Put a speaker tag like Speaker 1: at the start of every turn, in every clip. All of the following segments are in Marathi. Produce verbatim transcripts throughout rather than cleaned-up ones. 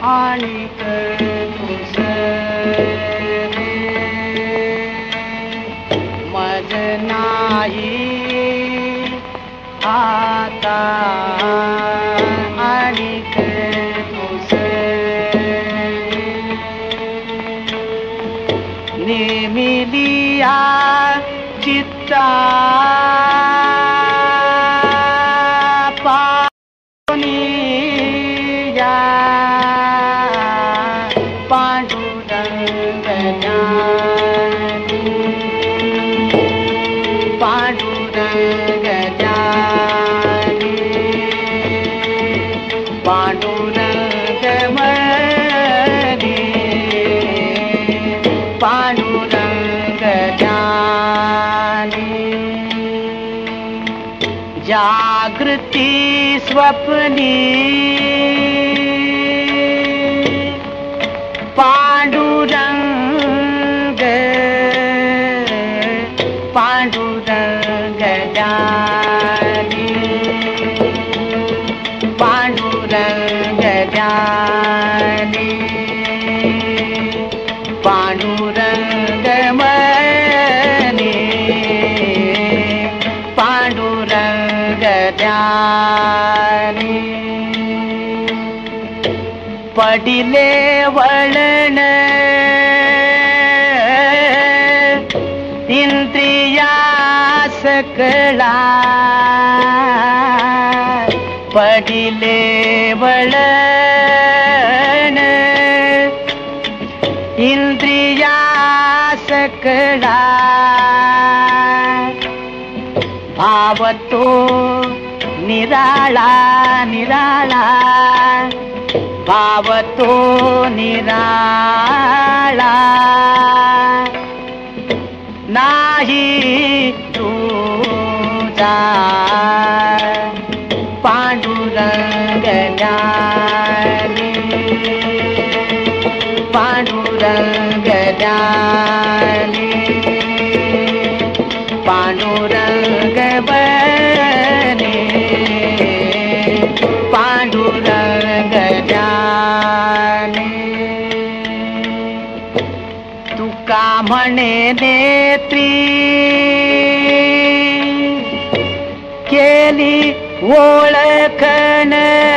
Speaker 1: आणिक दुसरे मज नाही आता आणिक दुसरे नेमिलिया चित्ता जागृती स्वप्नी पांडुरंग पांडुरंग जानी पांडुरंग जानी पांडुरंग मनी पांडुरंग जानी पडिले वळण इंद्रिया सकळा पडिले वळण इंद्रिया सकळा भाव तो निराळा निराळा भाव तो निराळा नाही तुझा पांडुरंग जानी पांडुरंग जानी पांडुरंग बने पांडुरंग जाने तुका म्हणे नेत्री केली ओळखण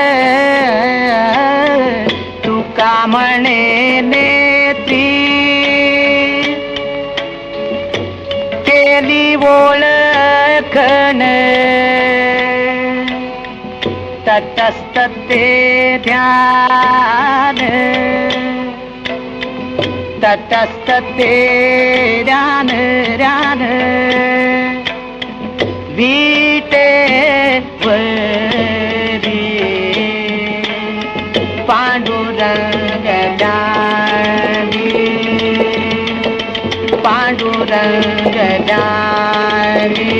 Speaker 1: तुका म्हणे नेत्री केली ओळखण तटस्थ ते ध्यान तटस्थ ते ध्यान ध्यान वीटे वरी पांडुरंग जानी पांडुरंग जानी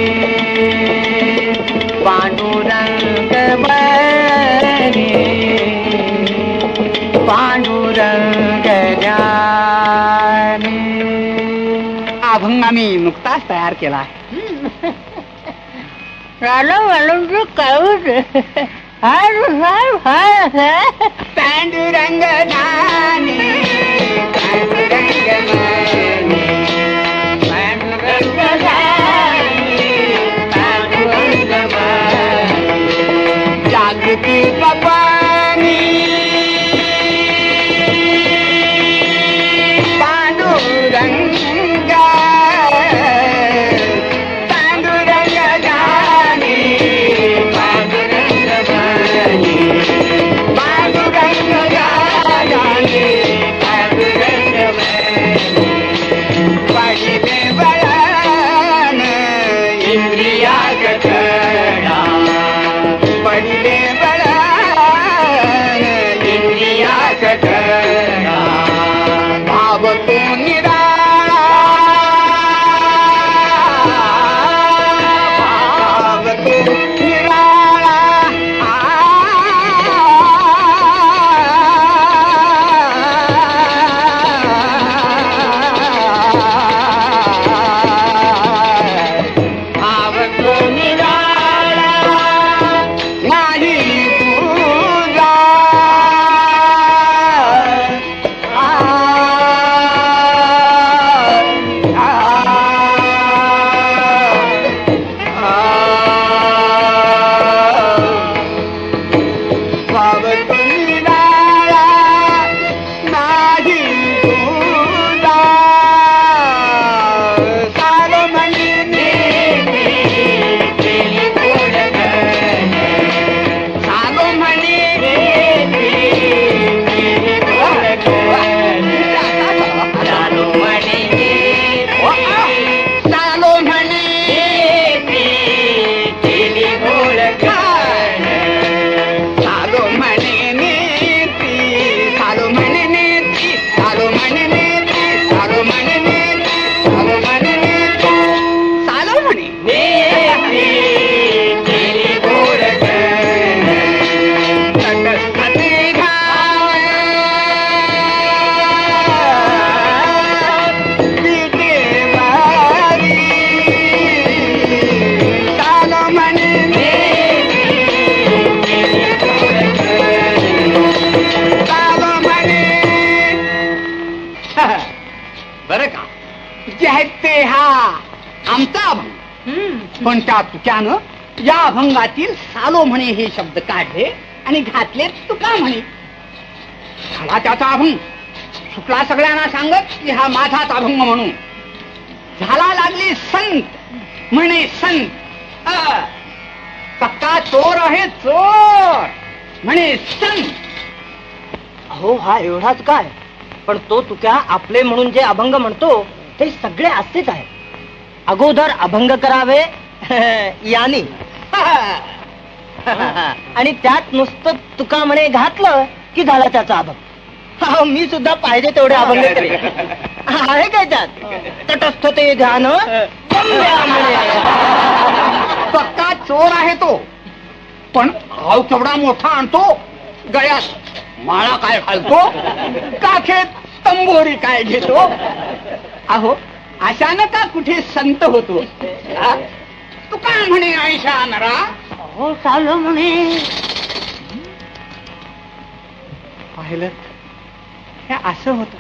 Speaker 1: पांडुरंग बने पांडुरंग जाने अभंग आम्ही नुकताच तयार केला पांडुरंग जाने पांडुरंग बने पांडुरंग जाने पांडुरंग बने जागृती स्वप्नी पांडुरंग पांडुरंग जानी पांडुरंग बनी पांडुरंग जानी पांडुरंग बनी पडिले वळण इंद्रिया सकळा पडिले वळण इंद्रिया सकळा भाव तो निराळा भाव तो निराळा भाव तो निराळा नाही तुझा बरं का, जे आहेत ते हा आमचा अभंग. पण त्या तुक्यानं या अभंगातील सालो म्हणे हे शब्द काढले आणि घातले तुका म्हणे. झाला त्याचा अभंग सुटला सगळ्यांना सांगत की हा माझाच अभंग म्हणून. झाला लागली संत म्हणे संत, पक्का चोर आहे चोर म्हणे संत.
Speaker 2: अहो हा एवढाच काय, पण तो तुक्या आपले म्हणून जे अभंग म्हणतो ते सगळे असेच आहे. अगोदर अभंग करावे यानी आणि त्यात नुसतं तुका म्हणे घातलं की झाला त्याचा अभंग. मी सुद्धा पाहिजे तेवढे अभंग करेन. आहे काय त्यात तटस्थ ते ध्यान म्हणे.
Speaker 1: पक्का चोर आहे तो, पण भाव केवढा मोठा आणतो. गळ्यात माळा काय घालतो, काखेत तंबोरी काय घेतो. अहो अशानं का कुठे संत होतो. तू काय म्हणे आयशा नरा.
Speaker 2: हो चालू म्हणे.
Speaker 1: पाहिलं हे असं होत.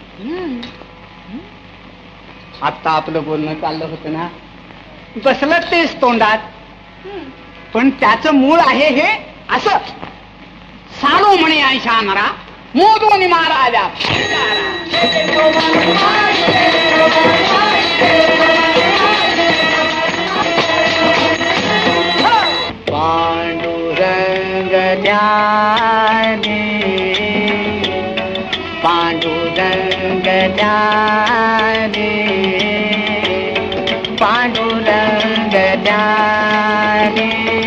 Speaker 1: आता आपलं बोलणं चाललं होतं ना, बसलं तेच तोंडात, पण त्याचं मूळ आहे हे असं. सालो म्हणे आयशा नरा, मोदोनी मारा आल्या.
Speaker 2: पांडुरंग ध्याने, पांडुरंग ध्याने, पांडुरंग ध्याने,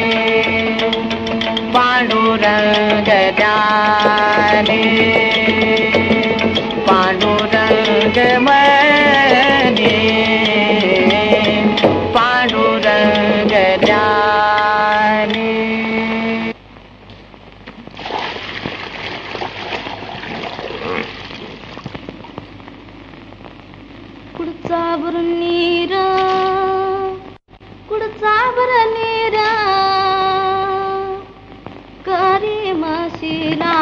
Speaker 2: पांडुरंग ध्याने, पांडुरंग मने, पांडुरंग ध्याने.
Speaker 3: कुडचा बर नीर, कुडचा बर नीर, करी मशिला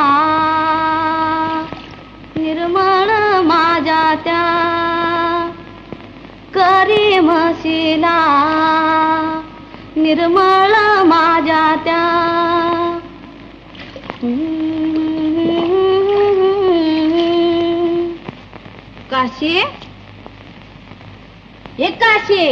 Speaker 3: निर्मळ माझ्या त्या, करी मशिला निर्मळ माझ्या त्या. काशी एक काशी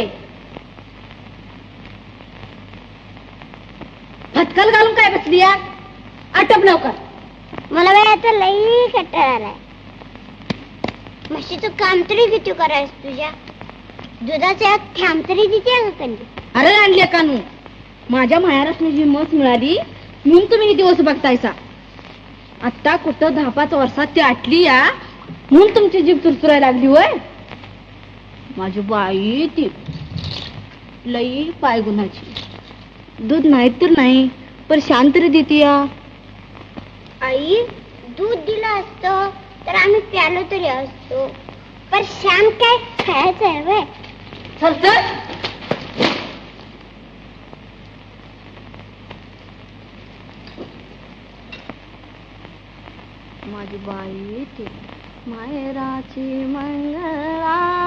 Speaker 3: फटकल घालून काय बसली या. आटप लवकर.
Speaker 4: मला वेळाचा लई कंटाळा आलाय. म्हशीचं काम तरी किती करायस तुझ्या. दुधाचा एक थांब तरी देते का कंदी.
Speaker 3: अरे आणले कानू, माझ्या माहेरासने जी मस मिळाली म्हणून तुम्ही हे दिवस बघतायसा. आता कुठं दहा पाच वर्षात ती आटली या म्हणून तुमची जीभ चुरचुरायला लागली होय. माझी बाई ती लई पाय गुणाची. दूध नाही तर नाही पण शांत तरी देते या.
Speaker 4: आई दूध दिलं असतं तर आम्ही प्यालो तरी असतो, पण श्याम काय खायचं आहे व्हय.
Speaker 3: चल चल. माझी बाई ती माहेराची मंगळाई,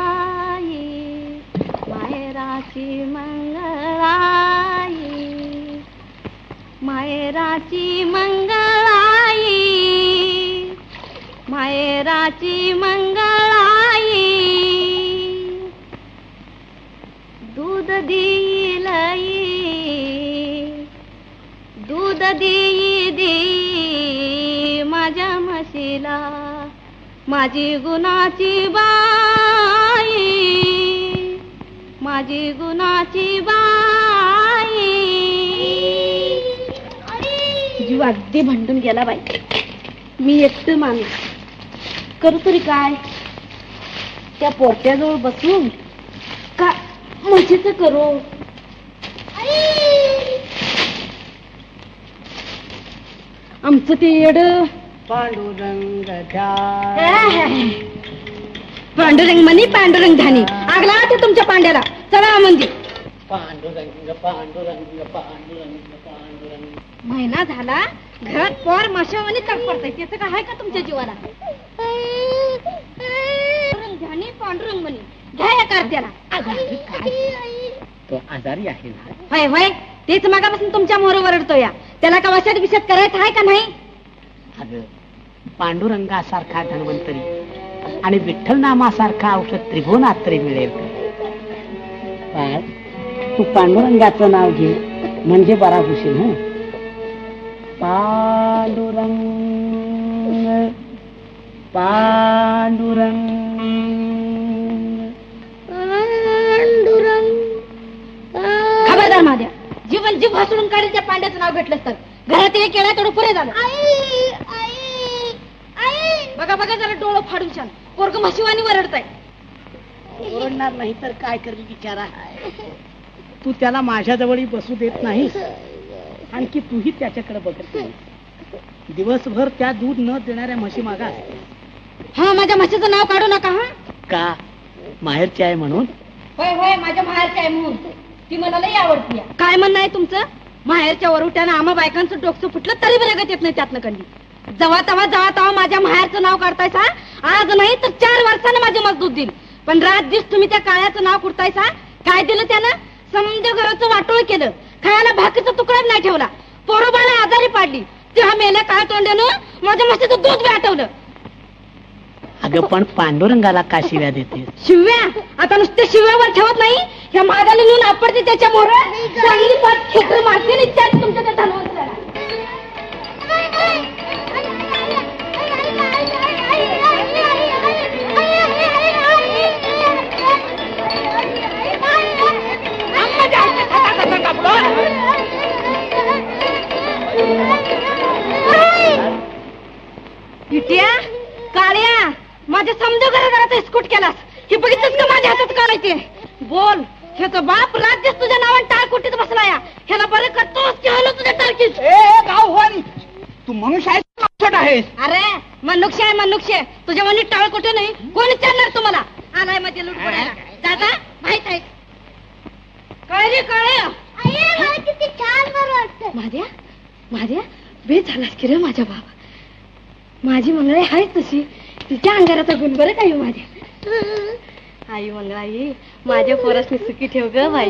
Speaker 3: माहेराची मंगळाई, माहेराची मंगळाई, माहेराची मंगळाई. दूध देईल दूध देई देई माझ्या म्हशीला, माझी गुणाची बाई, माझी गुणाची बाई. जीव अगदी भांडून गेला बाई. मी एकटं माणूस करू तरी काय. त्या पोरट्याजवळ बसून का म्हशीचं करू. आमचं ते येड
Speaker 2: पांडुरंग
Speaker 3: पांडुरंग म्हणी पांडुरंग धानी. आगला ते तुमच्या पांड्याला. चला म्हणजे
Speaker 2: पांडुरंग पांडुरंग पांडुरंग पांडुरंग.
Speaker 3: महिना झाला घरात पोर माशावानी तडपडताय. त्याचं काय आहे का तुमच्या जीवाला. पांडुरंग धानी पांडुरंग म्हणी. त्याला.
Speaker 1: तो आजारी आहे ना?
Speaker 3: होय होय, तेच मागापासून तुमच्या मोहर वरडतो या. त्याला का वशात विषात करायचं आहे का नाही?
Speaker 1: अगं, पांडुरंगासारखा धन्वंतरी आणि विठ्ठल नामासारखा औषध त्रिभुवनात तरी मिळेल का? तू पांडुरंगाचं नाव घे म्हणजे बरा होशील. हं, पांडुरंग पांडुरंग
Speaker 3: खबरदार माझ्या, जीवन जीव हसडून काढील त्या पांड्याचं नाव घेतलंस तर. घरात एक केला तेवढं पुरे झालं. बघा बघा जरा डोळं फाडून छान पोरग म्हशीवानी वरडताय.
Speaker 1: ओरडणार नाही तर काय करेल बिचारा. तू त्याला माझ्या जवळही बसू देत नाहीस, आणखी तूही त्याच्याकडे बघत नाही. दिवसभर त्या दूध न देणाऱ्या म्हशी मागा असते.
Speaker 3: हा, माझ्या म्हशीचं नाव काढू नका. हा
Speaker 1: का? माहेरची आहे म्हणून?
Speaker 3: होय होय, माझ्या माहेरची आहे म्हणून. ती मला लई आवडती. काय म्हणणं आहे तुमचं? माहेरच्या वरुट्यानं आम्हा बायकांचं डोकं फुटलं तरी बरगत येत नाही त्यातनं कधी. जवा तवा जवा तवा माझ्या माहेरचं नाव काढतायसा. आज नाही तर चार वर्षानं माझी मजदूत देईल. पण रात दिवस तुम्ही त्या काळ्याचं नाव कुडतायसा. काय दिलं त्यानं? समजा घराचं वाटोळ केलं. खायला भाकरीचा तुकडा नाही ठेवला. पोरोबाला आजारी पाडली. तेव्हा मेल्या काय तोंड्यानं माझ्या म्हशीचं दूध बी आटवलं.
Speaker 1: अगं, पण पांडुरंगाला का शिव्या देते?
Speaker 3: शिव्या? आता नुसते शिव्यावर ठेवत नाही, ह्या महागाने नेऊन आपडते त्याच्या मोहर. चांगली पाच खेकर मारते आणि त्यात तुमच्या त्या धनवंतराला. इट्या काळ्या, माझ्या समजा घराघरात स्कूट केलास. हे बघितलंस का माझ्या हातात काढायचे? बोल, ह्याचा बाप राज्यच तुझ्या नावाने टाळकुटीत बसलाया. ह्याला बरं करतोस की हलो तुझ्या टाळकीत?
Speaker 1: गाव तू मनुष्य आहेस आहेस?
Speaker 3: अरे मनुष्य आहे मनुष्य. तुझ्या मनी टाळकुटे नाही कोण विचारणार तुम्हाला? आलाय मध्ये लूट पडायला. दादा माहित आहे कळे कळे
Speaker 4: किती छान बरं वाटतं.
Speaker 3: माझ्या माझ्या बेच झालास की रे माझ्या बाबा. माझी मंगळाई आहेच तशी. तिच्या अंगाराचा गुण बरं काही माझ्या. आई मंगळाई, माझ्या पोरासनी सुखी ठेव ग बाई.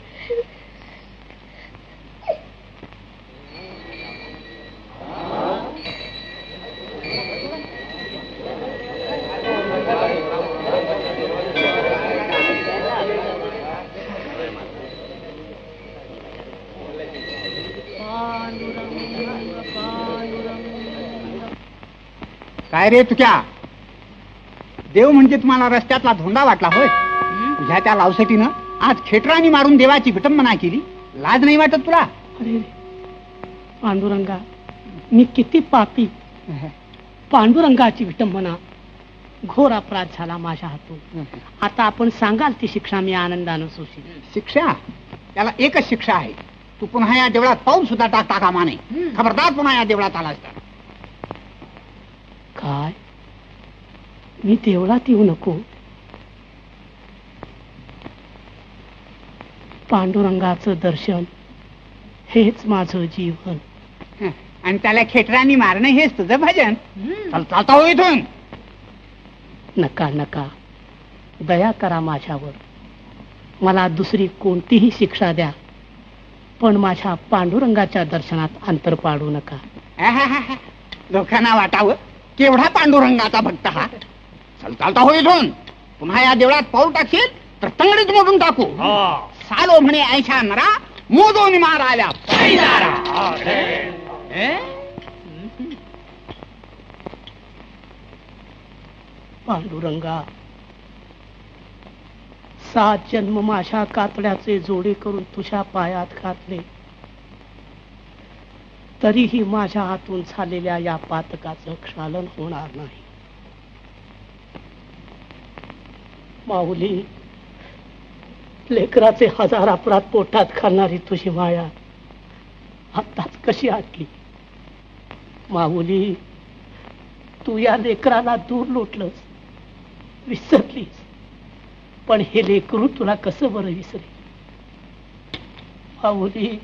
Speaker 1: काय रे तुक्या? देव म्हणजे तुम्हाला रस्त्यातला धोंडा वाटला होय? तुझ्या त्या लावसटीनं आज खेटरानी मारून देवाची विटंबना केली. लाज नाही वाटत तुला?
Speaker 5: अरे पांडुरंगा, मी किती पापी. पांडुरंगाची विटंबना, घोर अपराध झाला माझ्या हातून. आता आपण सांगाल ती शिक्षा मी आनंदानं सोशी.
Speaker 1: शिक्षा? त्याला एकच शिक्षा आहे. तू पुन्हा या देवळात पाऊल सुद्धा टाकता कामा नये. खबरदार पुन्हा या देवळात आलास तर.
Speaker 5: काय? मी देवळात येऊ नको? पांडुरंगाचं दर्शन हेच माझं जीवन.
Speaker 1: आणि त्याला खेटरानी मारणं हेच तुझं भजन. चल चालता हो इथून.
Speaker 5: नका नका, दया करा माझ्यावर. मला दुसरी कोणतीही शिक्षा द्या, पण माझ्या पांडुरंगाच्या दर्शनात अंतर पाडू नका.
Speaker 1: लोकांना वाटावं केवढा पांडुरंगाचा भक्त हा. चल चालता हो इथून. पुन्हा या देवळात पाऊल टाकशील तर तंगडीत मोडून टाकू. सालो म्हणे ऐशा नरा, मोदोनी मार आल्या.
Speaker 5: पांडुरंगा, सात जन्म माझ्या कातड्याचे जोडे करून तुझ्या पायात घातले, तरीही माझ्या हातून झालेल्या या पातकाचं क्षालन होणार नाही. माऊली, लेकराचे हजार अपराध पोटात घालणारी तुझी माया आत्ताच कशी आटली. माऊली, तू या लेकराला दूर लोटलंस, विसरलीस, पण हे लेकरू तुला कसं बरं विसरेल. माऊली,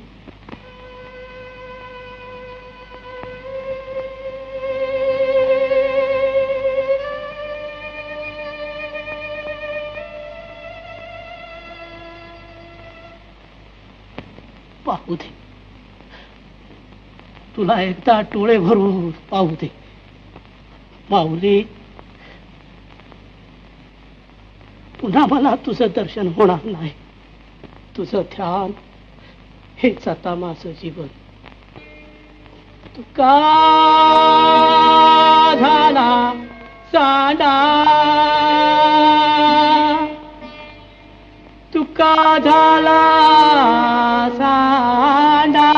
Speaker 5: पाहू दे, तुला एकदा डोळे भरून पाहू दे. माऊली, पुन्हा मला तुझं दर्शन होणार नाही. तुझं ध्यान हेच आता माझं जीवन. तुका झाला सांडा, तुका झाला सांडा,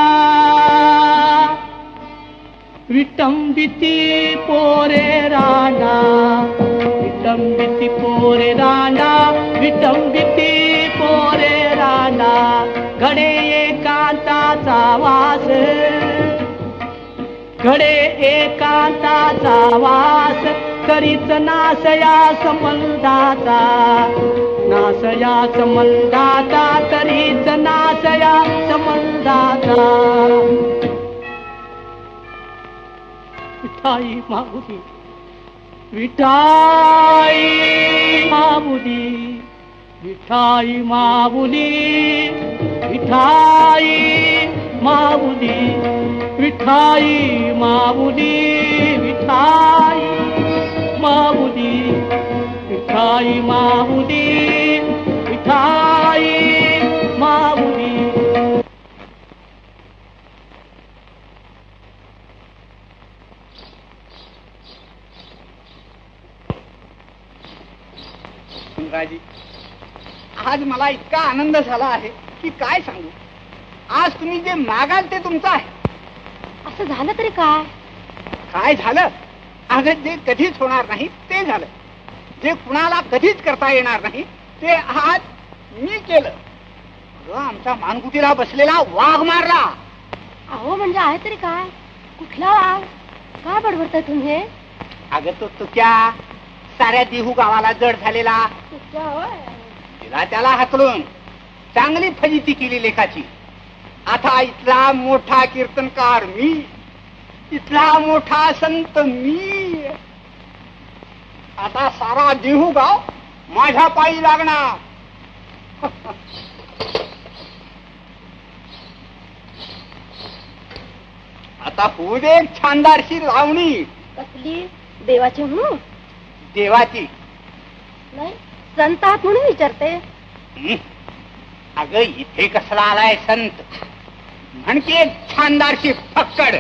Speaker 5: विटंबिती पोरे रांडा, विटंबिती पोरे रांडा, विटंबिती पोरे रांडा. घडे एकांताचा वास, घडे एकांताचा वास, करीत नासया संबंधाचा, नासया संबंधाचा, करीत नासया संबंधाचा. विठाई माऊली, विठाई माऊली, विठाई माऊली, विठाई माऊली, विठाई माऊली, विठाई माऊली, विठाई माऊली, विठाई माऊली.
Speaker 1: राजी, आज मला इतका आनंद झाला आहे की काय सांगू. आज तुम्ही जे मागाल ते तुमचं आहे.
Speaker 3: असं झालं तरी काय?
Speaker 1: काय झालं? अगं, जे कधीच होणार नाही ते झालं. जे कुणाला कधीच करता येणार नाही ते आज मी केलं. अगं, आमच्या मानगुटीला बसलेला वाघ मारला.
Speaker 3: अहो, म्हणजे आहे तरी काय? कुठला वाघ? काय बडबडताय तुम्ही?
Speaker 1: अगं, तो तुक्या साऱ्या देहू गावाला जड झालेला. तिला त्याला हाकलून चांगली फजिती केली लेखाची. आता इथला मोठा कीर्तनकार मी, इथला मोठा संत मी. आता सारा देहू गाव माझ्या पायी लागणार. आता होऊ दे छानदारशी लावणी.
Speaker 3: कसली? देवाची म्हणून?
Speaker 1: देवाची
Speaker 3: नाही, संत आहात म्हणून विचारते.
Speaker 1: अगं, इथे कसला आलाय संत? म्हणते एक छानदारशी फक्कड.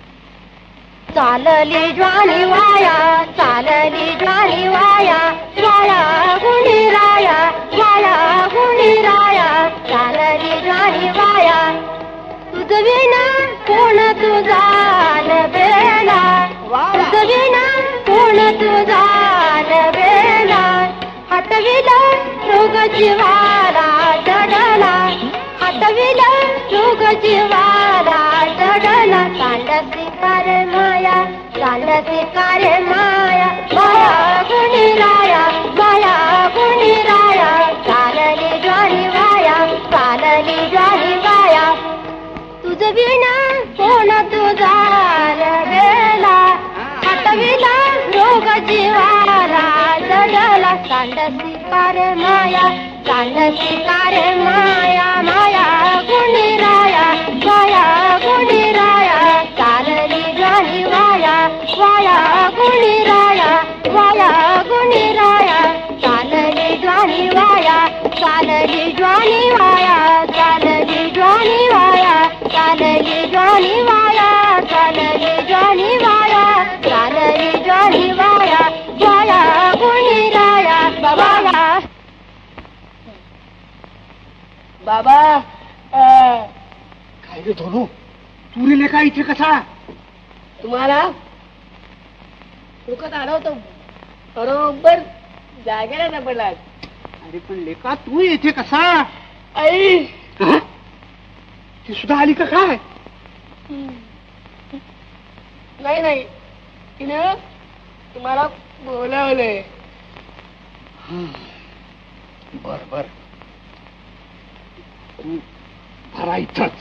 Speaker 3: चालली ज्वानी वाया, चालली ज्वानी वाया, वाया गुणी राया, वाया गुणी राया, चालली ज्वानी वाया. तुझ विना कोण तुझा बेला, तुझ विना कोण तुझा बेला. हटविला रोग जीवाला चढला, हटविला रोग जीवाला चढला. सांडसी कारे माया, सांडसी कारे माया, माया गुणी राया, माया गुणी राया. चालली ज्वानी वाया, चालली ज्वानी वाया. तुझ विना कोण तुझा बेला, हटविला रोग जीवाला चढला. सांडसी कारे माया, सांडसी कारे माया, माया गुणी राया, माया गुणी राया. चालली ज्वानी वाया, वाया गुणी राया, वाया गुणी राया. चालली ज्वानी वाया, चालली ज्वानी वाया, चालली ज्वानी वाया, चालली ज्वानी वाया, चालली ज्वानी वाया, चालली ज्वानी वाया, वाया गुणी राया. बाबा,
Speaker 2: बाबा,
Speaker 1: काय रे धोनू, तू रे लेका इथे कसा?
Speaker 2: तुम्हाला डोकं आढळतो बरोबर जागेला सापडला.
Speaker 1: अरे पण लेका, तू इथे कसा?
Speaker 2: आई,
Speaker 1: हं? ती सुद्धा आली का काय?
Speaker 2: नाही नाही, तिने तुम्हाला बोलावलंय.
Speaker 1: बर बर, तू भरा इथंच.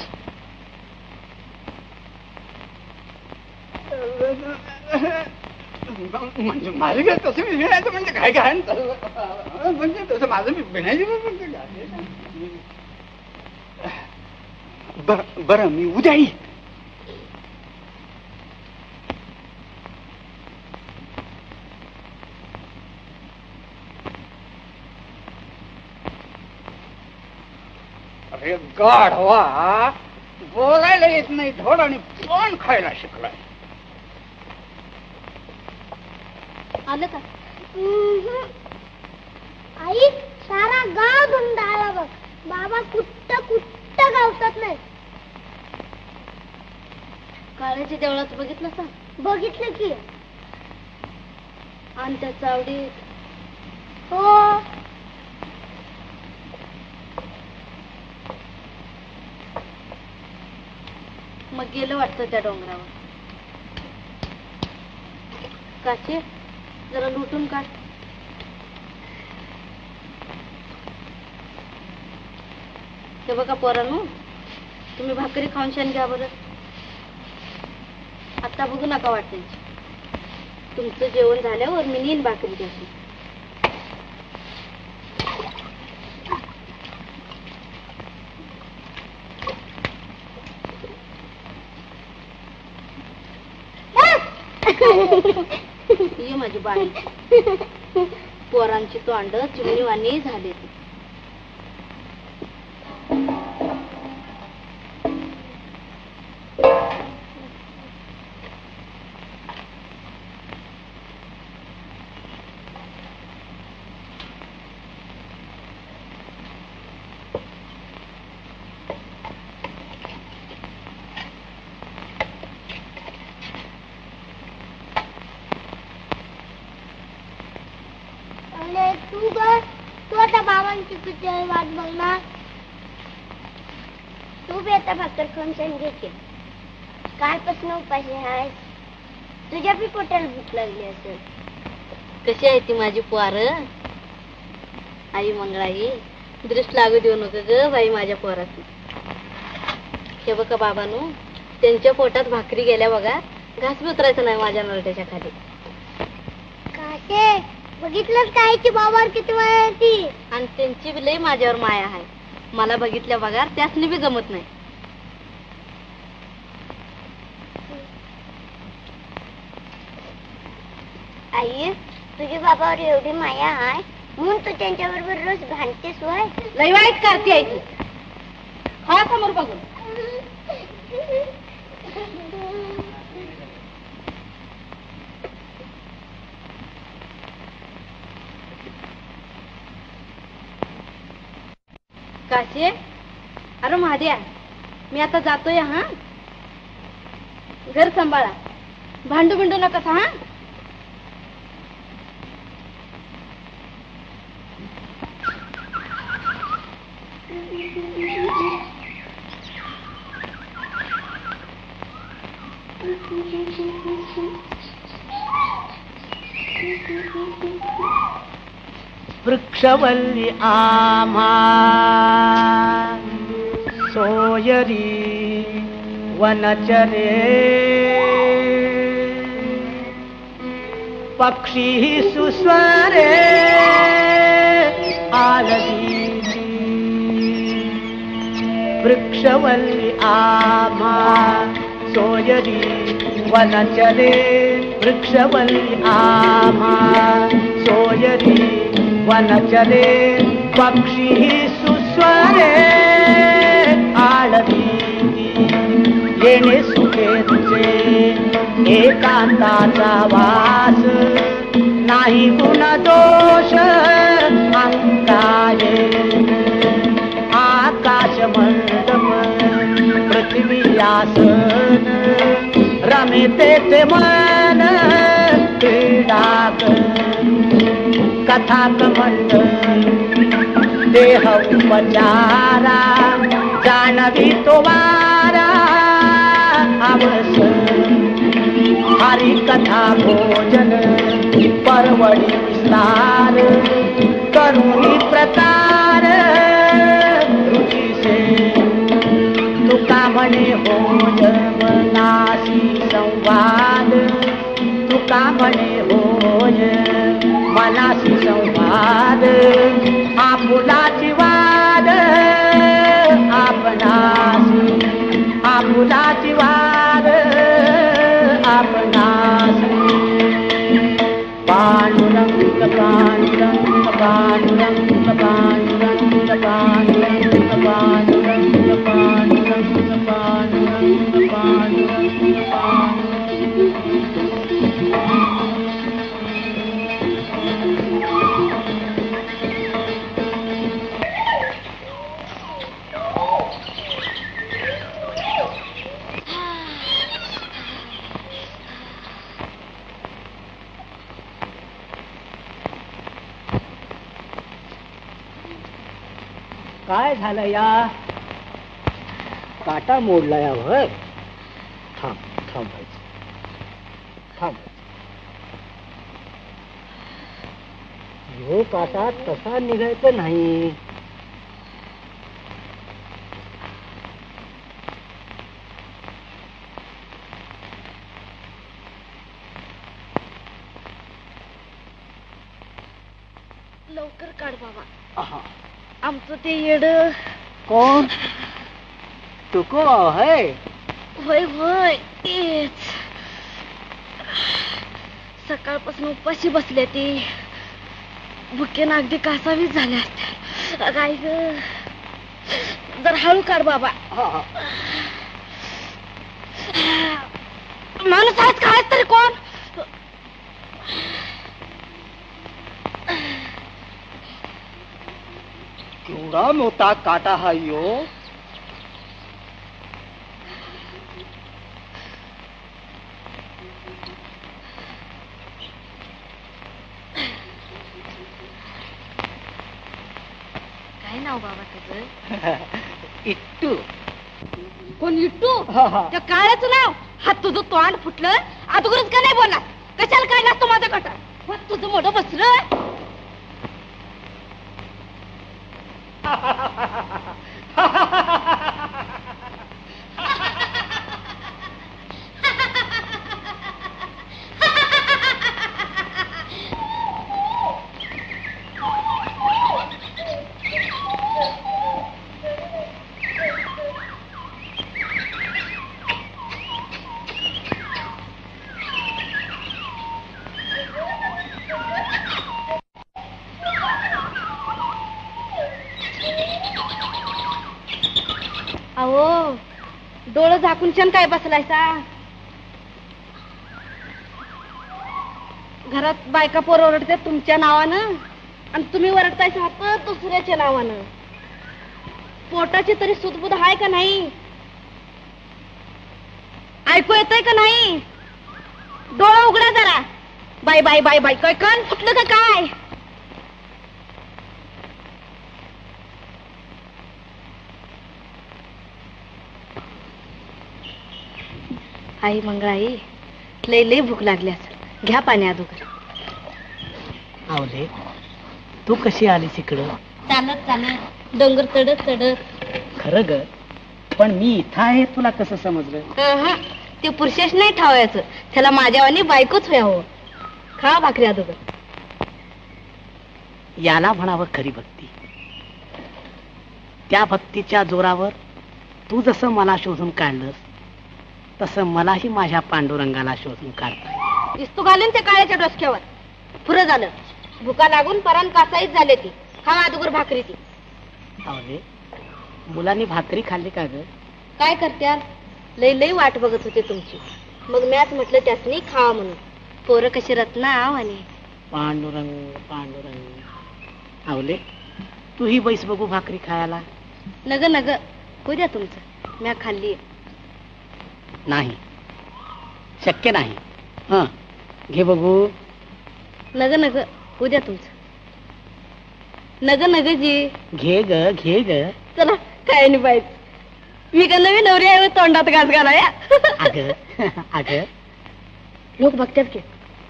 Speaker 1: म्हणजे माझे काय तसं मी भिणायचं म्हणजे काय काय म्हणजे तसं माझं मी भिणायचं म्हणजे काय. बरं मी उद्या येईल. अरे गाढवा, बोलायला येत नाही धड आणि पण खायला शिकलाय.
Speaker 3: आलं का?
Speaker 4: आई सारा गाव धुंद आला बघ. बाबा कुट्ट कुट्ट गावतात नाही.
Speaker 3: काळ्याच्या देवळात बघितलं का?
Speaker 4: बघितलं की.
Speaker 3: आणि त्या चावडीत?
Speaker 4: हो.
Speaker 3: मग गेलं वाटतं त्या डोंगरावर. काचे जरा लुटून काढ. ते बघा पोरांनो, तुम्ही भाकरी खाऊन शान घ्या बरं. आता बघू नका वाटते. तुमचं जेवण झाल्यावर मी नीन भाकरी घ्यायची. ये माझी बाई. पोरांची तोंड चिमणीवाणी झाले.
Speaker 4: तू ग तू आता बाबांची पिक्चर वाट बघणार. तू बी आता भाकर खाऊन घ्यायची. कालपासून उपाशी आहेस. तुझ्या बी पोटाला भूक लागली असेल.
Speaker 3: कशी आहे ती माझी पोर? आई मंगळाई, दृष्ट लागू देऊ नको ग बाई माझ्या पोराची. हे बघा बाबांनो, त्यांच्या पोटात भाकरी गेल्या बघा. घास बी उतरायचं नाही माझ्या नरड्याच्या खाली.
Speaker 4: काटे बघितलं काय बाबावर किती माया आहे ती.
Speaker 3: आणि त्यांची बी लई माझ्यावर माया आहे. मला बघितल्या बघा त्यासनी बी जमत नाही.
Speaker 4: आई तुझ्या बाबावर एवढी माया आहे म्हणून तू त्यांच्या बरोबर रोज भांडतेस होय.
Speaker 3: लई वाईट करते आहे ती. हा समोर बघून. काशी, अरे महाद्या, मी आता जातोय. हा घर सांभाळा. भांडू बिंडू नका हा.
Speaker 2: वृक्षवल्ली आम्हा सोयरी वनचरे पक्षी सुस्वरे आलदी. वृक्षवल्ली आम्हा सोयरी वनचरे वृक्षवल्ली आम्हा सोयरी वनचरे पक्षी सुस्वरे आळवी. येणे सुखे तुझे एकांताचा वास नाही गुण दोष अंगाये. आकाश मंडप पृथ्वी आसन रमेते ते मन क्रीडाक. कथा कमंड देह उपचारा जानवी तो वारा अवस. हरि कथा भोजन परवडी विस्तार करुणी प्रकार रुचि से. तुका म्हणे होय मनासी संवाद. तुका म्हणे होय मनासी संवाद. आपुलाची वाद आपणासी काय झालं या काटा मोडला या भय थांब थांबायचं थांब ह्यो काटा तसा निघायचा नाही.
Speaker 3: लवकर काढ बाबा.
Speaker 2: आहा.
Speaker 3: आमचं ते येड.
Speaker 2: कोण तुको है?
Speaker 3: होय होय तेच. सकाळपासून उपाशी बसल्या ती भुकेन अगदी कासावीस झाल्या असत्या. काय ग जर हळू काढ बाबा. माणूस आहेच काय तरी कोण?
Speaker 2: केवढा मोठा काटा हा यो.
Speaker 3: काय नाव बाबा तुझं?
Speaker 2: इट्टू.
Speaker 3: कोण इट्टू? त्या काळ्याचं नाव? हात तुझं तोंड फुटलं अगोदरच का नाही बोलला? कशाला काय लागतो माझा कटा? तुझं मोठं बसलं. अहो डोळं झाकून छान काय बसलायसा? घरात बायका पोर ओरडते तुमच्या नावानं आणि तुम्ही ओरडतायसा हात दुसऱ्याच्या नावानं. पोटाची तरी सुदबुद आहे का नाही? ऐकू येतंय का नाही? डोळं उघडा जरा. बाय बाय बाय बाय काय कान फुटलं का काय? आई मंगळाई लय लय भूक लागली असेल. घ्या पाणी अगोदर.
Speaker 5: आवले तू कशी आलीस इकडं?
Speaker 3: चालत चालत डोंगर चढत चढत.
Speaker 5: खरं ग पण मी इथं आहे तुला कसं समजलं?
Speaker 3: ते पुरुषेश नाही ठावायचं. त्याला माझ्यावानी बायकोच व्हावं. खा भाकरी अगोदर.
Speaker 5: याला म्हणावं खरी भक्ती. त्या भक्तीच्या जोरावर तू जसं मला शोधून काढलंस तसं मलाही माझ्या पांडुरंगाला शोधून काढता.
Speaker 3: इस्तू घालून त्या काळ्याच्या डोसक्यावर. पुरं झालं. भुका लागून परान कासाईच झाले ती. खा अगोदर भाकरी ती.
Speaker 5: आवले मुलांनी भाकरी खाल्ली का ग?
Speaker 3: काय करत्याल? लय लय वाट बघत होते तुमची. मग मॅच म्हटलं त्यासनी खावा म्हणून. पोरं कशी रत्ना आणि
Speaker 5: पांडुरंग पांडुरंग. आवले तूही बैस बघू भाकरी खायला.
Speaker 3: नग नग हो द्या तुमचं. म्या खाल्ली.
Speaker 5: नाही शक्य नाही. हा घे बघू.
Speaker 3: नग नग हो द्या तुमचं. नग नग जी.
Speaker 5: घे ग घे ग.
Speaker 3: चला काय नाही पाहिजे. मी का नवी नवरी आहे तोंडात घास घाला या.
Speaker 5: अग अग
Speaker 3: लोक बघतात की.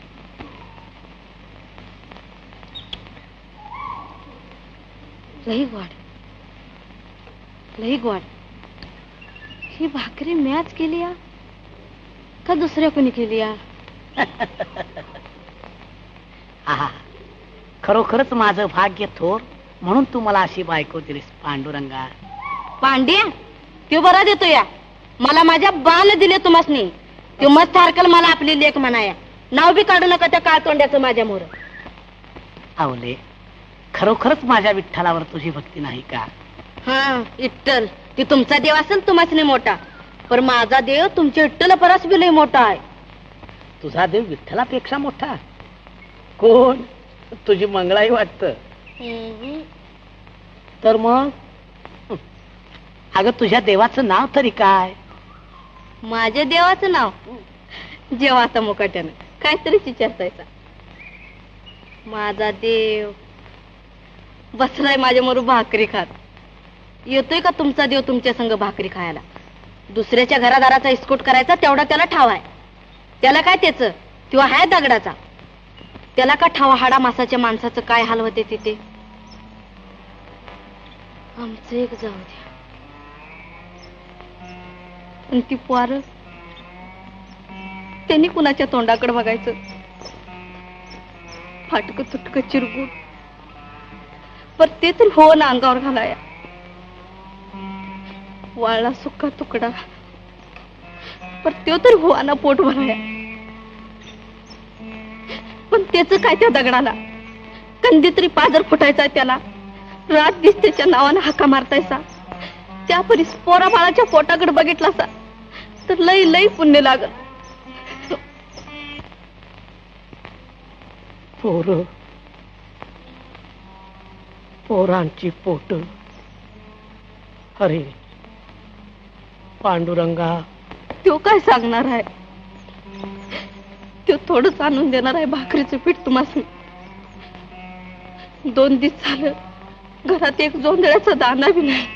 Speaker 3: लई गोड लई गोड. ही भाकरी मॅच केली या का दुसऱ्या कोणी केली या?
Speaker 5: आहा खरोखरच माझं भाग्य थोर म्हणून तू मला अशी बायको दिलीस पांडुरंगा.
Speaker 3: पांड्या तो बरा देतो या. मला माझ्या बाण दिले तुम्हासनी. तो मस्त हरकल मला आपली लेख म्हणाया. नाव बी काढू नका त्या काळ तोंड्याचं माझ्या मोर.
Speaker 5: आवले खरोखरच माझ्या विठ्ठलावर तुझी भक्ती नाही का?
Speaker 3: हा विठ्ठल ती तुमचा देव असेल तुम्हासनी मोठा. पण माझा देव तुमच्या विठ्ठल परस बी लय मोठा आहे.
Speaker 5: तुझा देव विठ्ठलापेक्षा मोठा कोण? तुझी मंगळाई वाटत. तर मग अगं तुझ्या देवाचं नाव तरी काय?
Speaker 3: माझ्या देवाचं नाव जेवाचा मुकाट्यानं काहीतरी विचारतायचा. माझा देव बसलाय माझ्या मोर भाकरी खात. येतोय का तुमचा देव तुमच्या संग भाकरी खायला? दुसऱ्याच्या घरादाराचा इस्कोट करायचा तेवढा त्याला ठाव आहे. त्याला काय त्याच, किंवा हाय दगडाचा, त्याला का ठावा हाडा मासाच्या माणसाचं काय हाल होते तिथे. आमचं एक जाऊ द्या. आणि ती पोर, त्यांनी कुणाच्या तोंडाकडे बघायचं? फाटक तुटक चिरगुट, पर ते तरी हो ना अंगावर घालाया. वाळला सुका तुकडा, पर तो तरी हो ना पोट भराया. पण त्याच काय त्या दगडाला? कंदी तरी पाजर फुटायचा त्याला, रात दिस त्याच्या नावानं हाका मारतायचा. त्या परीस पोरा बाळाच्या पोटाकडे बघितलासा तर लई लई पुण्य लागल.
Speaker 5: पोर, पोरांची पोट. अरे पांडुरंगा,
Speaker 3: तो काय सांगणार आहे? तो थोडंच आणून देणार आहे भाकरीचं पीठ तुम्हाला. दोन दिवस झालं घरात एक जोंधळ्याचा दाना बी नाही.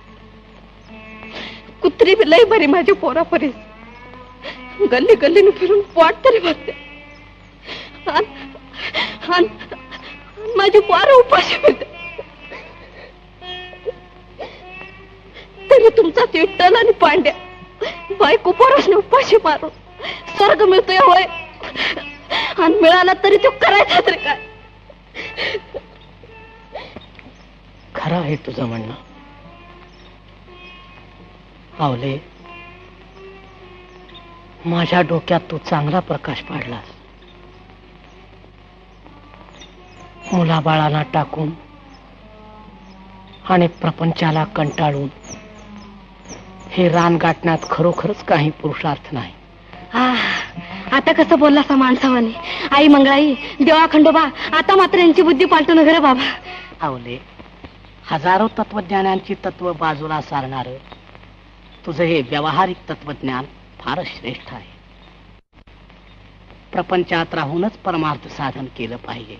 Speaker 3: कुत्री बी लई बरी माझ्या पोरापरीस. गल्ली गल्लीने फिरून पोट तरी भरते. माझी पोरं उपाशी मिळते. तरी तुमचा विठ्ठल आणि पांड्या बायको पोरासने उपाशी मारून स्वर्ग मिळतोय होय. आणि मिळाला तरी तो करायचा तरी काय?
Speaker 5: खरं आहे तुझं म्हणणं. आवले, माझ्या डोक्यात तू चांगला प्रकाश पाडलास. मुलाबाळाला टाकून आणि प्रपंचाला कंटाळून हे रान गाठण्यात खरोखरच काही पुरुषार्थ नाही.
Speaker 3: आता कसं बोलला माणसावाने? आई मंगळाई, देवा खंडोबा, आता मात्र यांची बुद्धी पालटू नगर बाबा.
Speaker 5: आवले, हजारो तत्वज्ञानांची तत्व बाजूला सारणार तुझं हे व्यावहारिक तत्वज्ञान फारच श्रेष्ठ आहे. प्रपंचात राहूनच परमार्थ साधन केलं पाहिजे.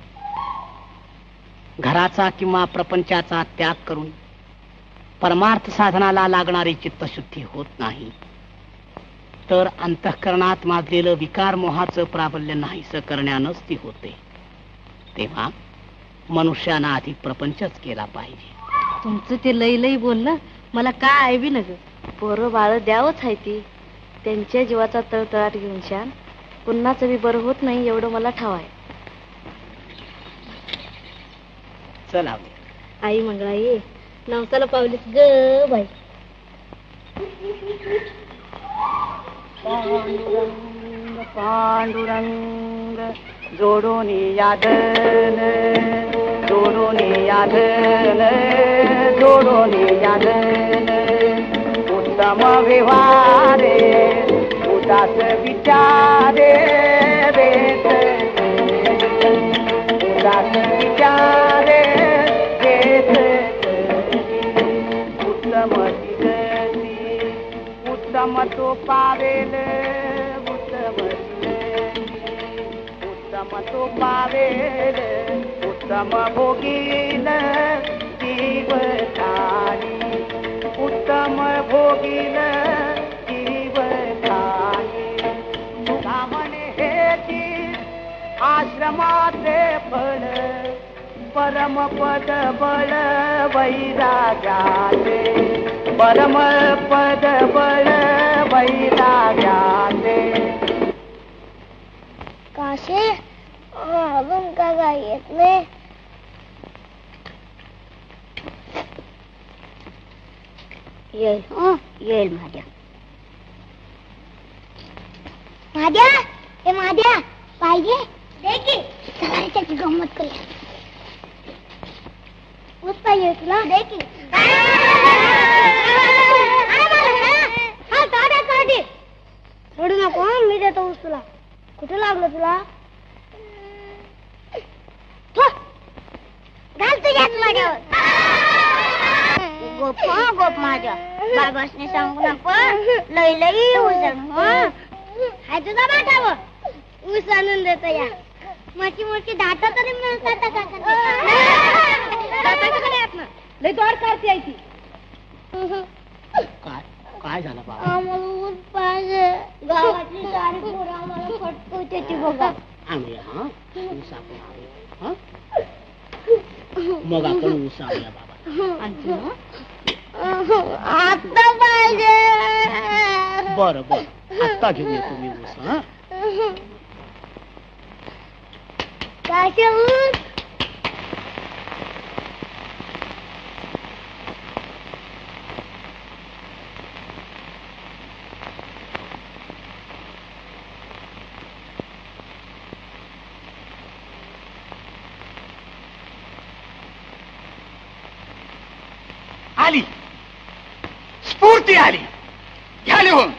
Speaker 5: घराचा किंवा प्रपंचाचा त्याग करून परमार्थ साधनाला लागणारी चित्तशुद्धी होत नाही, तर अंतःकरणात माजलेलं विकार मोहाचं प्राबल्य नाहीसं करण्यानंच ती होते. तेव्हा मनुष्यानं आधी प्रपंचच केला पाहिजे.
Speaker 3: तुमचं ते लई लई बोललं मला काय ऐवी न ग. पोरं बाळ द्यावंच आहे ती. त्यांच्या जीवाचा तळतळाट घेऊन शान पुन्हाच बी बरं होत नाही एवढं मला ठाव आहे.
Speaker 5: चला
Speaker 3: आई मंगळाई, नवसाला पावलीस ग बाई.
Speaker 2: पांडुरंग पांडुरंग जोडून यादन, जोडून यादन, जोडून यादन. उत्तम व्यवहारे उदास विचारे वेद, उदास विचारे वेद. उत्तम दिगती उत्तम तो पावेल, उत्तम उत्तम तो पावेल. उत्तम भोगील जीवधारी, उत्तम भोगील जीवधारी. तुका म्हणे हेची आश्रमाचे फळ, परम पद बळ वैराग्याचे, परम पद बळ वैराग्याचे.
Speaker 4: काशे अजून का काय येत नाही?
Speaker 3: येईल येईल माझ्या.
Speaker 4: माझ्या ए माझ्या पाहिजे दे की. चला त्याची गंमत करूया. ऊस पाहिजे तुला? दे की. सोडू नको, मी देतो ऊस तुला. कुठे लागलं तुला? घाल तुझ्याच माझ्यावर. गोप गोप माझ्या बाबासने सांगू नको. लई लई ऊस हाय तुझा बाठावर. ऊस आणून देतो या. मोठी मोठी दाता तरी मिळतात का?
Speaker 3: लई जोर करते आहे ती.
Speaker 5: काय काय झालं बाबा?
Speaker 4: आम्हाला ऊस पाहिजे. गावातली सारी पोरं आम्हाला फटकवते ती बघा.
Speaker 5: आणूया हा ऊस आपण आणूया हा? मग आपण ऊस आणूया बाबा. आणतो ना?
Speaker 4: आता पाहिजे.
Speaker 5: बरं बरं आत्ता घेऊया तुम्ही ऊस हा.
Speaker 4: काय ऊस?
Speaker 1: आली स्फूर्ती आली. घ्या लिहून.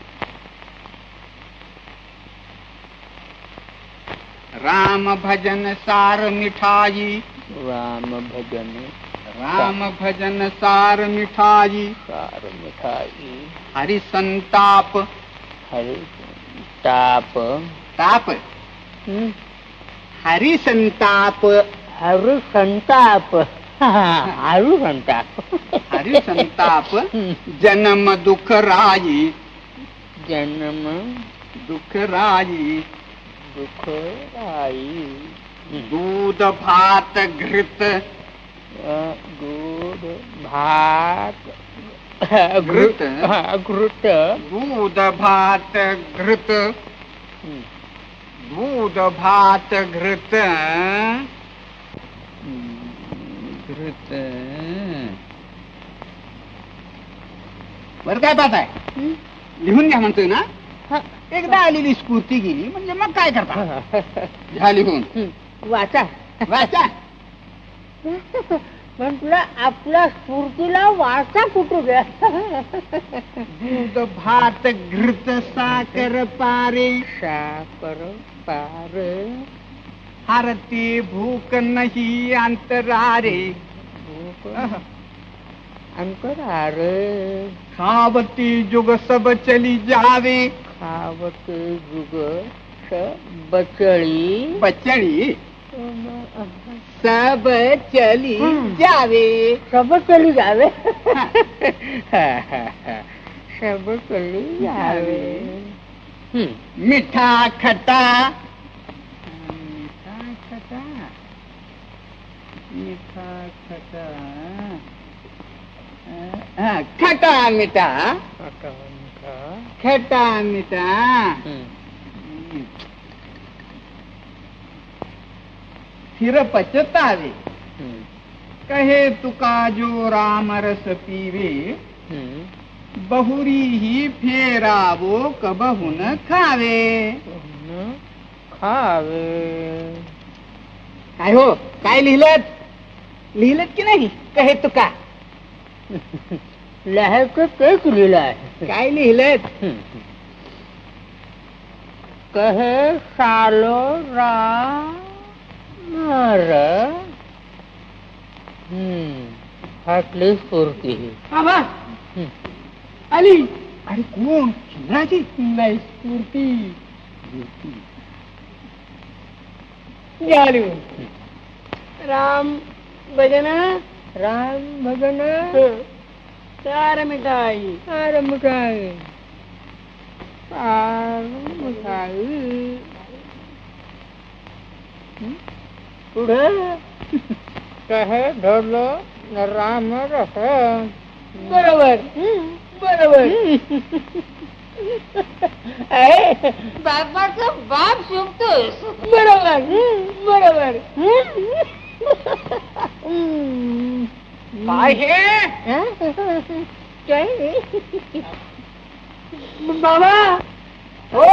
Speaker 1: राम भजन सार मिठाई.
Speaker 2: राम भजन
Speaker 1: राम भजन सार मिठाई.
Speaker 2: सार मिठाई.
Speaker 1: हरि संताप.
Speaker 2: हरि ताप.
Speaker 1: ताप. हरि संताप.
Speaker 2: हरि संताप. हरि संताप.
Speaker 1: हरि संताप जन्म दुख राई.
Speaker 2: जन्म
Speaker 1: दुख राई.
Speaker 2: दुख राई.
Speaker 1: दूध भात घृत.
Speaker 2: दूध भात
Speaker 1: घृत.
Speaker 2: घृत.
Speaker 1: दूध भात घृत. दूध भात घृत. घृत. बर काय पाहताय? लिहून घ्या म्हणतोय ना. एकदा आलेली स्फूर्ती गेली म्हणजे मग काय करता. घ्या लिहून.
Speaker 2: वाचा
Speaker 1: वाचा.
Speaker 2: पण तुला आपल्या स्फूर्तीला वाचा कुठू द्या.
Speaker 1: दूध भात घृत साखर पारे.
Speaker 2: साखर पार.
Speaker 1: हरती भूक नाही अंतरारे.
Speaker 2: भूक अंतरार.
Speaker 1: खावती जुग सब चली जावे.
Speaker 2: खावते जुग बचळी.
Speaker 1: बचड़ी सब चली जावे.
Speaker 2: सब चली जावे. सब चली जावे.
Speaker 1: मीठा खट्टा. मीठा खट्टा. मीठा खट्टा. हाँ, खट्टा मीठा. खट्टा मीठा. फिर पचतावे. कहे तुका जो राम रस पीवे. बहुरी ही फेरावो कबहु न खावे.
Speaker 2: खावे.
Speaker 1: काय हो काय लिहिलत? लिहिलत की नाही? कहे तुका.
Speaker 2: लिहायचं तेच लिहिलं आहे.
Speaker 1: काय लिहिलत?
Speaker 2: कहे सालो राम र. फाटली स्फूर्ती.
Speaker 1: आली. अरे कोण? चंद्राची? नाही स्फूर्ती. झाली. राम भजन.
Speaker 2: राम भजन
Speaker 1: सार मिठाई.
Speaker 2: सार मिठाई.
Speaker 1: सार मिठाई.
Speaker 2: पुढे कहे ढोलो न राम रस.
Speaker 1: बरोबर बरोबर.
Speaker 3: बापाचं बाप शोधतोस.
Speaker 1: बरोबर बरोबर. काय हे?
Speaker 2: काय
Speaker 1: बाबा. हो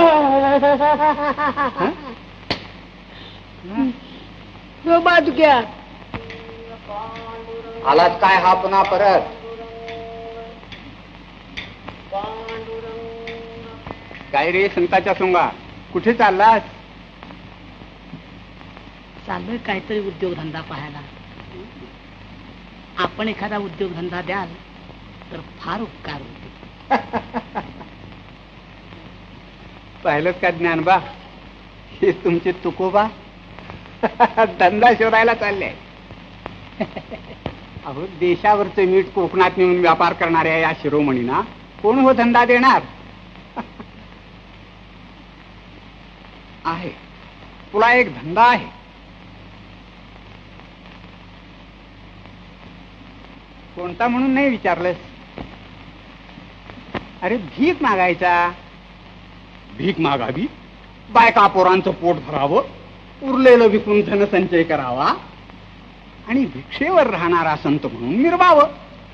Speaker 1: तो बाजू क्या आलात काय हा पुन्हा परत? काय रे संताच्या सोंगा कुठे चाललास?
Speaker 5: चाललोय काहीतरी उद्योगधंदा पाहायला. आपण एखादा उद्योगधंदा द्याल तर फार उपकार होते.
Speaker 1: पाहिलं का ज्ञानबा, हे तुमचे तुकोबा धंदा शोधायला चालले. अहो देशावरचं मीठ कोकणात नेऊन व्यापार करणाऱ्या या शिरोमणींना कोण हो धंदा देणार? आहे, तुला एक धंदा आहे. कोणता म्हणून नाही विचारलंस? अरे भीक मागायचा. भीक मागावी, बायका पोरांचं पोट भरावं, उरलेलं विकून धनसंचय करावा आणि भिक्षेवर राहणारा संत म्हणून मिरवावं.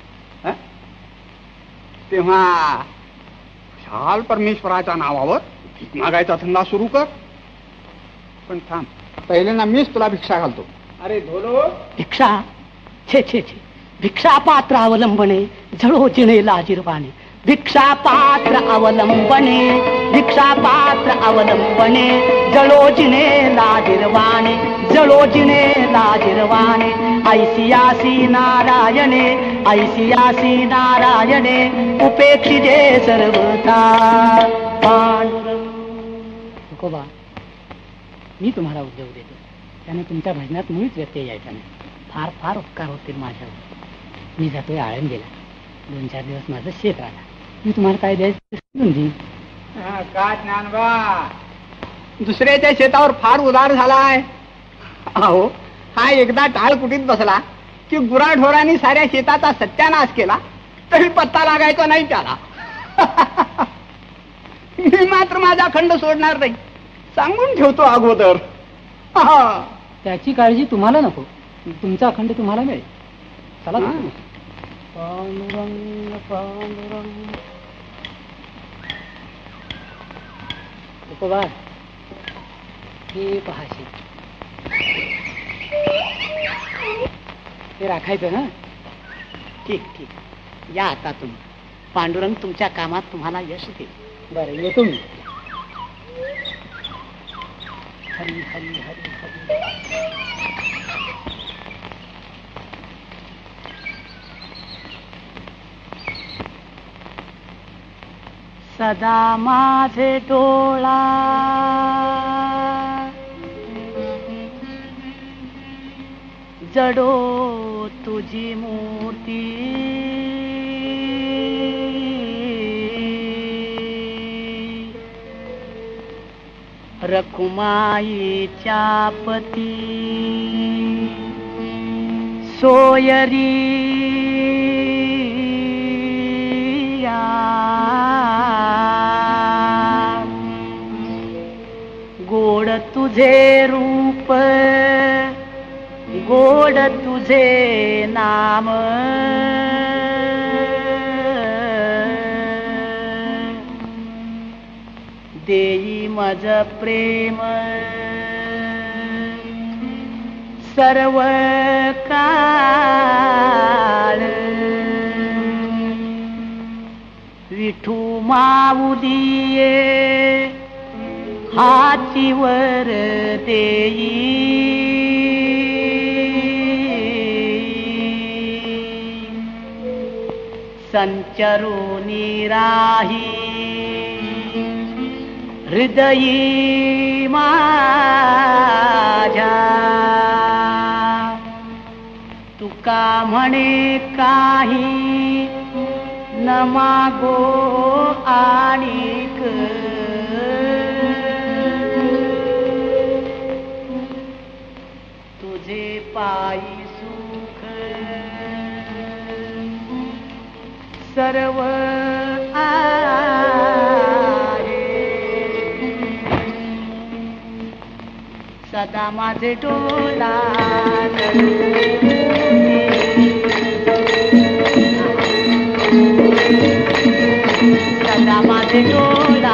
Speaker 1: तेव्हा शाल परमेश्वराच्या नावावर भीक मागायचा धंदा सुरू कर. पण थांब, पहिले ना मीच तुला भिक्षा घालतो. अरे धोलो,
Speaker 5: भिक्षा? छे छे छे, भिक्षा पात्र अवलंबने झळो जिणे लाजिरवाणे. भिक्षा पात्र अवलंबने, भिक्षा पात्र अवलंबने जळो जिणे लाजिरवाणे, जळो जिणे लाजिरवाणे. ऐसियासी नारायणे, ऐसियासी नारायणे उपेक्षिजे सर्वथा पांडुरंग. तुकोबा, मी तुम्हाला उद्योग देतो, त्याने तुमच्या भजनात मुळीच व्यत्यय यायचा नाही. फार फार उपकार होतील माझ्यावर. मी जातोय आळंदीला, दोन चार दिवस माझं शेत राहिला. मी तुम्हाला काय द्यायचं?
Speaker 1: का ज्ञानबा, दुसऱ्याच्या शेतावर फार उदार झालाय. अहो हा एकदा टाळ कुटीत बसला की गुराढोरांनी साऱ्या शेताचा सत्यानाश केला तरी पत्ता लागायचा नाही त्याला. मी मात्र माझा खंड सोडणार नाही, सांगून ठेवतो अगोदर.
Speaker 5: त्याची काळजी तुम्हाला नको, तुमचा अखंड तुम्हाला मिळेल. चला. पांडुरंग पांडुरंग. तुकोबा, हे पहाशी ते राखायचं ना. ठीक ठीक, या आता तुम्ही. पांडुरंग तुमच्या कामात तुम्हाला यश देईल. बरं, येतो मी. हरी हरी हरी हरी. सदा माझे डोळा जडो तुझी मूर्ती. रखुमाईच्या पती सोयरी गोड तुझे रूप, गोड तुझे नाम. देई मज प्रेम सर्व काळ. विठू माऊलिये हातीवर देई. संचरोनी राही हृदयी माझ्या. तुका म्हणे काही न मागो आणिक. तुझे पायी सुख सर्व आहे. सदा माझे डोला सदा माझे डोला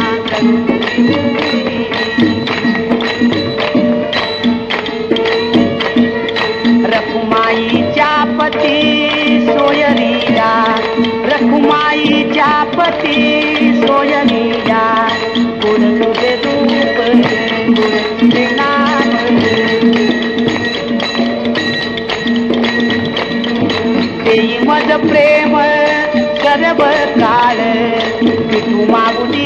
Speaker 5: रखुमाईच्या पती सोयरिया. रखुमाईच्या पती सोयरिया. गुण तुझे रूप, गुण तुझे नाम. देई मज प्रेम सर्व काळ. विठू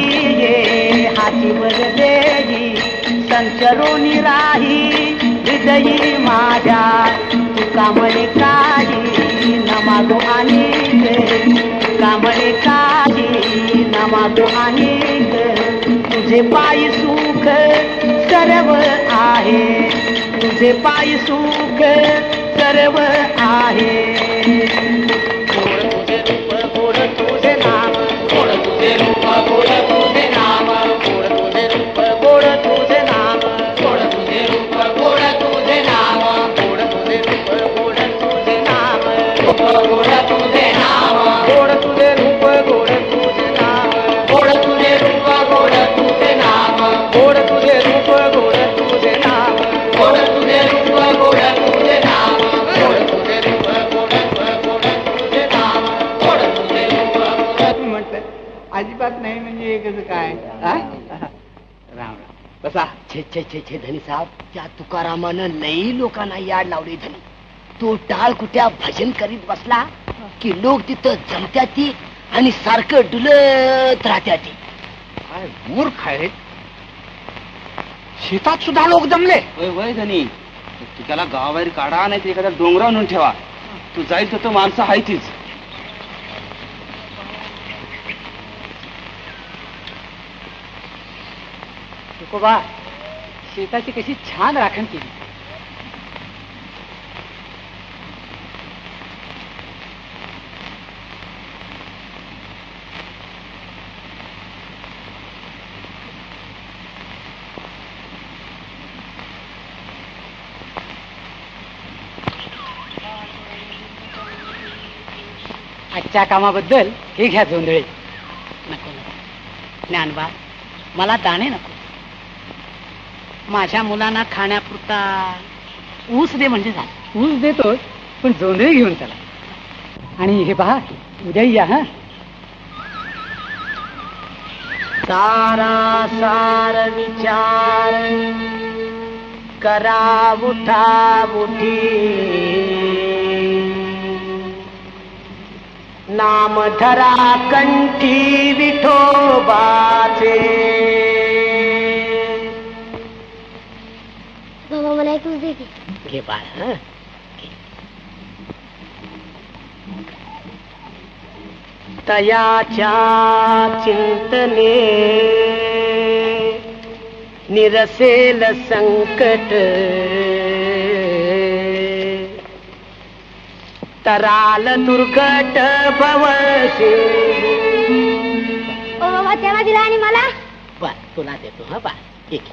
Speaker 5: माऊलिये हातीवर देई. संचरोनी राही हृदय लई माझ्या तुका म्हणे काही न मागो अनेक तुका म्हणे काही न मागो अनेक तुझे पायी सुख सर्व आहे तुझे पायी सुख सर्व आहे गोड तुझे नाम गोड तुझे रूप गोड तुझे नाम गोड तुझे रूप गोड तुझे नाम गोड तुझे रूप गोड तुझे नाम गोड तुझे रूप गोड तुझे नाम गोड तुझे नाम गोड तुझे रूप गोड तुझे नाम गोड तुझे रूप गोड तुझे नाम गोड तुझे रूप गोड तुझे नाम गोड तुझे रूप गोड तुझे नाम गोड तुझे रूप गोड गोड तुझे नाम गोड तुझे रूप
Speaker 1: म्हटलं अजिबात नाही म्हणजे हे कसं काय हा? राम राम बसा.
Speaker 2: छे छे छे छे धनी साहेब त्या तुकारामानं लई लोकांना याड लावली धनी. तो टाळ कुठ्या भजन करीत बसला की लोक तिथं जमत्याती आणि सारखं डुलत राहत्याती.
Speaker 1: काय मूर्ख आहे शेतात सुद्धा लोक जमले.
Speaker 6: वय वय धनी तू त्याला गावाबाहेर काढा नाही ते एखाद्या डोंगरावर नेऊन ठेवा. तू जाईल तर तो माणसं आहे तीच.
Speaker 1: तुकोबा शेताची कशी छान राखण केली. आजच्या कामाबद्दल हे घ्या जोंधळे.
Speaker 5: नको नको ज्ञानबा मला दाणे नको. माझ्या मुलांना खाण्यापुरता ऊस दे म्हणजे झालं.
Speaker 1: ऊस देतोच पण जोंधळे घेऊन चला. आणि हे पहा उद्या या. हा
Speaker 5: सारा सार विचार करा उठा उठी नाम धरा कंठी विठोबाचे.
Speaker 4: बाबा मला एक ऊस दे की.
Speaker 5: घे बाळ. हं? तयाच्या चिंतने निरसेल संकट तराल दुर्घट भवसे.
Speaker 4: ओ बाबा त्याला दिला आणि मला
Speaker 5: बर तुला देतो. हा बाळ एक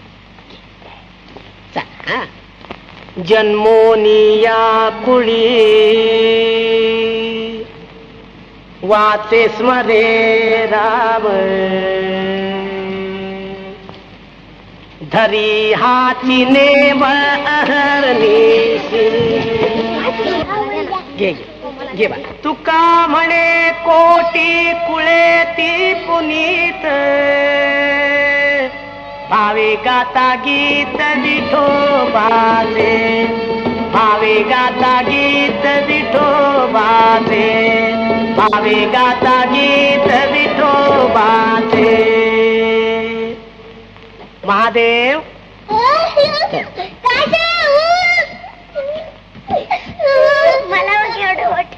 Speaker 5: चल. हा जन्मोनिया कुळी वाचे स्मरे राम धरी हाती नेम अहरणी. घे घे घे बा. तुका म्हणे कोटी कुळे ती पुनीत भावे गाता गीत विठोबाचे. भावे गाता गीत विठोबाचे. भावे गाता गीत विठोबाचे. महादेव
Speaker 4: मला एवढं वाटत.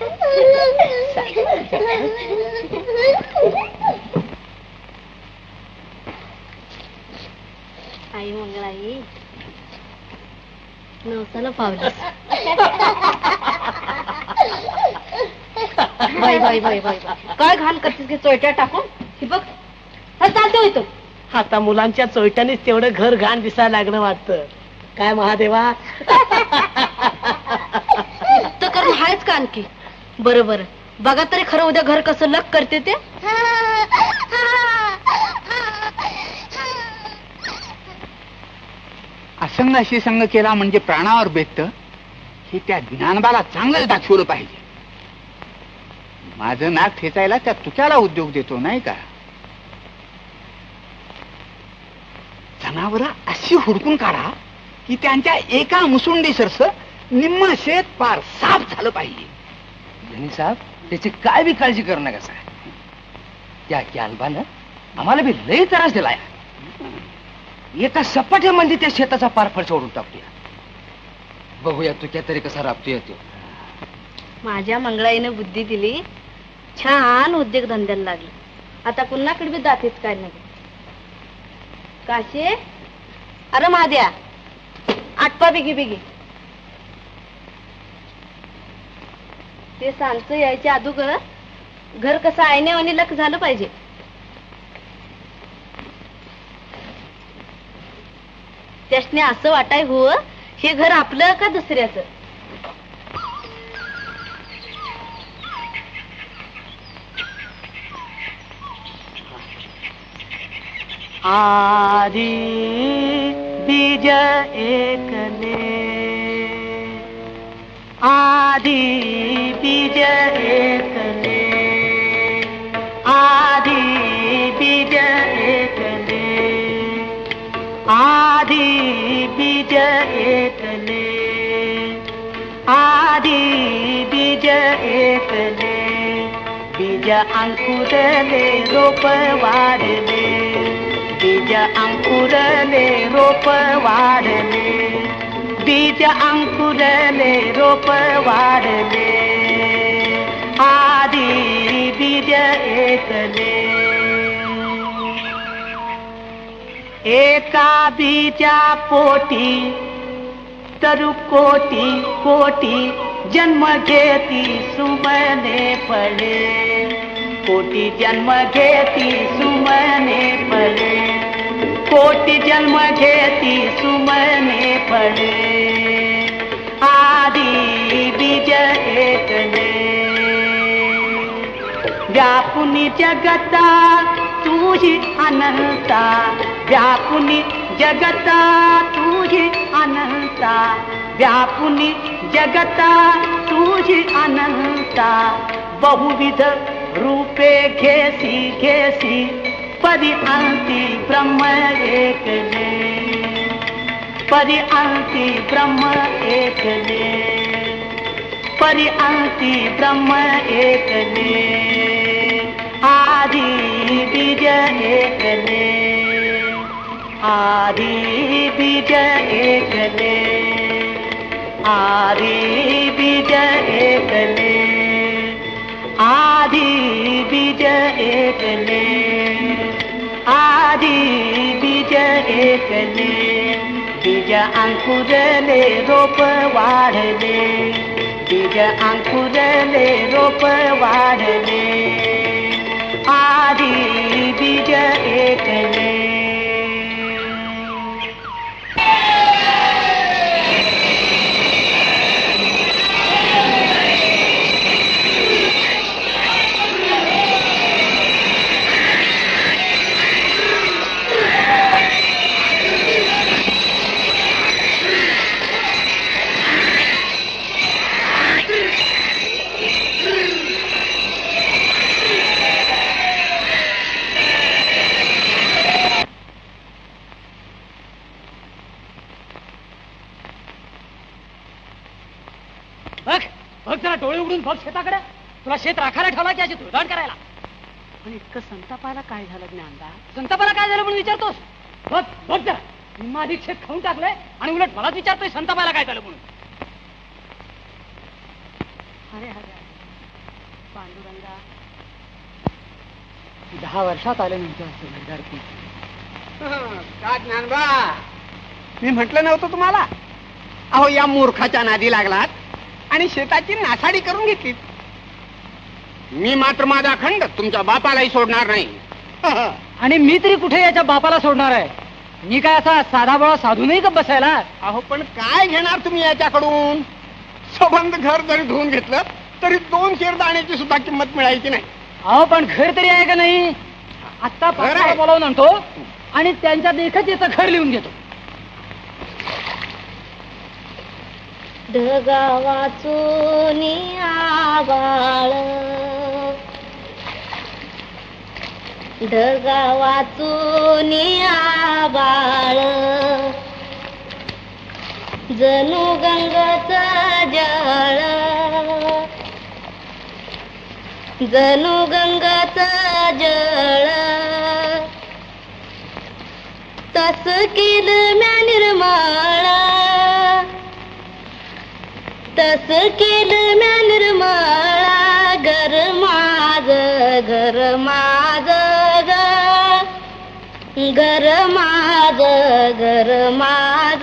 Speaker 4: आई मंगळाई नवसाला पावली. बाई बाई बाई बाई काय घाण करतेस की चोयट्या टाकून. हे बघ चालतो येतो.
Speaker 5: आता मुलांच्या चोयट्यानेच तेवढं घर घाण दिसायला लागलं वाटतं. काय महादेवा.
Speaker 3: तर करून हायच का आणखी. बरं बरं बघा तरी खरं उद्या घर कसं लक करते ते.
Speaker 1: असंग अशी संग केला म्हणजे प्राणावर बेतत हे त्या ज्ञानबाला चांगलं दाखवलं पाहिजे. माझं नाक ठेचायला त्या तुक्याला उद्योग देतो नाही का. जनावरं अशी हुडकून काढा की त्यांच्या एका मुसुंडी सरस निम्म शेत पार साफ झालं पाहिजे.
Speaker 6: धनी साहेब त्याची काय बी काळजी करू नका साहेब. त्या ज्ञानबानं आम्हाला बी लई त्रास दिलाय. एका सपाट्यामध्ये त्या शेताचा पारफळ सोडून टाकतोय. बघूया तू क्या तरी कसा राबतो येतो.
Speaker 3: माझ्या मंगळाईने बुद्धी दिली, छान उद्योग धंद्याला लागले. आता कुणाकडे बी दातीच काय नाही. काशे, अरे महाद्या, आटपा बिगी बिगी. ते सांचं यायच्या अगोदर घर कसं आयण्यावानी लक झालं पाहिजे. त्यासने असं वाटाय हो हे घर आपलं का दुसऱ्याचं.
Speaker 5: आदि बीज एकले, आदि बीज एकले, आदि बीज एकले, आदि बीज एकले, आदि बीज एकले. बीज अंकुरले रोप वाढले, बीज अंकुरले रोप वाढले, बीज अंकुरले रोप वाढले. आदि बीज एकले. एका बीजा पोटी तरु कोटी कोटी जन्म घेती सुमने पडे, कोटी जन्म घेती सुमने पडे, कोटी जन्म घेती सुमने पडे. आदि बीज एकले. व्यापुनी जगता तुझी अनंता, व्यापुनी जगता तुझी अनंता, व्यापुनी जगता तुझी अनंता. बहुविध रूपे घेसी घेसी परी अंती ब्रह्म एकले, परी अंती ब्रह्म एकले, परी अंती ब्रह्म एकले. आदि बीज एकले, आदि बीज एकले, आदि बीज एकले, आदि बीज एकले, आदि बीज एकले. बीज अंकुरले रोप वाढले, बीज अंकुरले रोप वाढले. आदि बीज एकले. डोळे उघडून बघ शेताकडे. तुला शेत राखायला ठेवला की अशी धुळधाड करायला. पण इतकं संतापायला काय झालं ज्ञानदा? संतापाला काय झालं म्हणून विचारतोस? बघ बघ जरा, निम्माधिक शेत खाऊन टाकलंय आणि उलट मलाच विचारतोय संतापायला काय झालं म्हणून. अरे अरे पांडुरंगा, दहा वर्षात आल्यानंतर असं विद्यार्थी.
Speaker 1: का ज्ञानबा, मी म्हटलं नव्हतं तुम्हाला? अहो या मूर्खाच्या नादी लागलात आणि शेताची नासाडी करून घेतली. मी मात्र माझा खंड तुमच्या बापालाही सोडणार नाही.
Speaker 2: आणि मी तरी कुठे याच्या बापाला सोडणार आहे? मी काय असा साधा बळा साधू नाही का बसायला?
Speaker 1: अहो पण काय घेणार तुम्ही याच्याकडून? सबंध घर जरी धुवून घेतलं तरी दोन शेर दाण्याची सुद्धा किंमत मिळायची नाही.
Speaker 2: अहो पण घर तरी आहे का नाही? आता पापाला बोलावून आणतो आणि त्यांच्या देखत याचं घर लिहून घेतो.
Speaker 4: ढगा वाचून आबाळ, ढगा वाचून आबाळ, जणू गंगाच जळ, जणू गंगाच जळ, तस केलं म्या निर्मळ,
Speaker 3: तस केलं म्या निर्मळा घर माझ घर माझ घर माझ घर माझ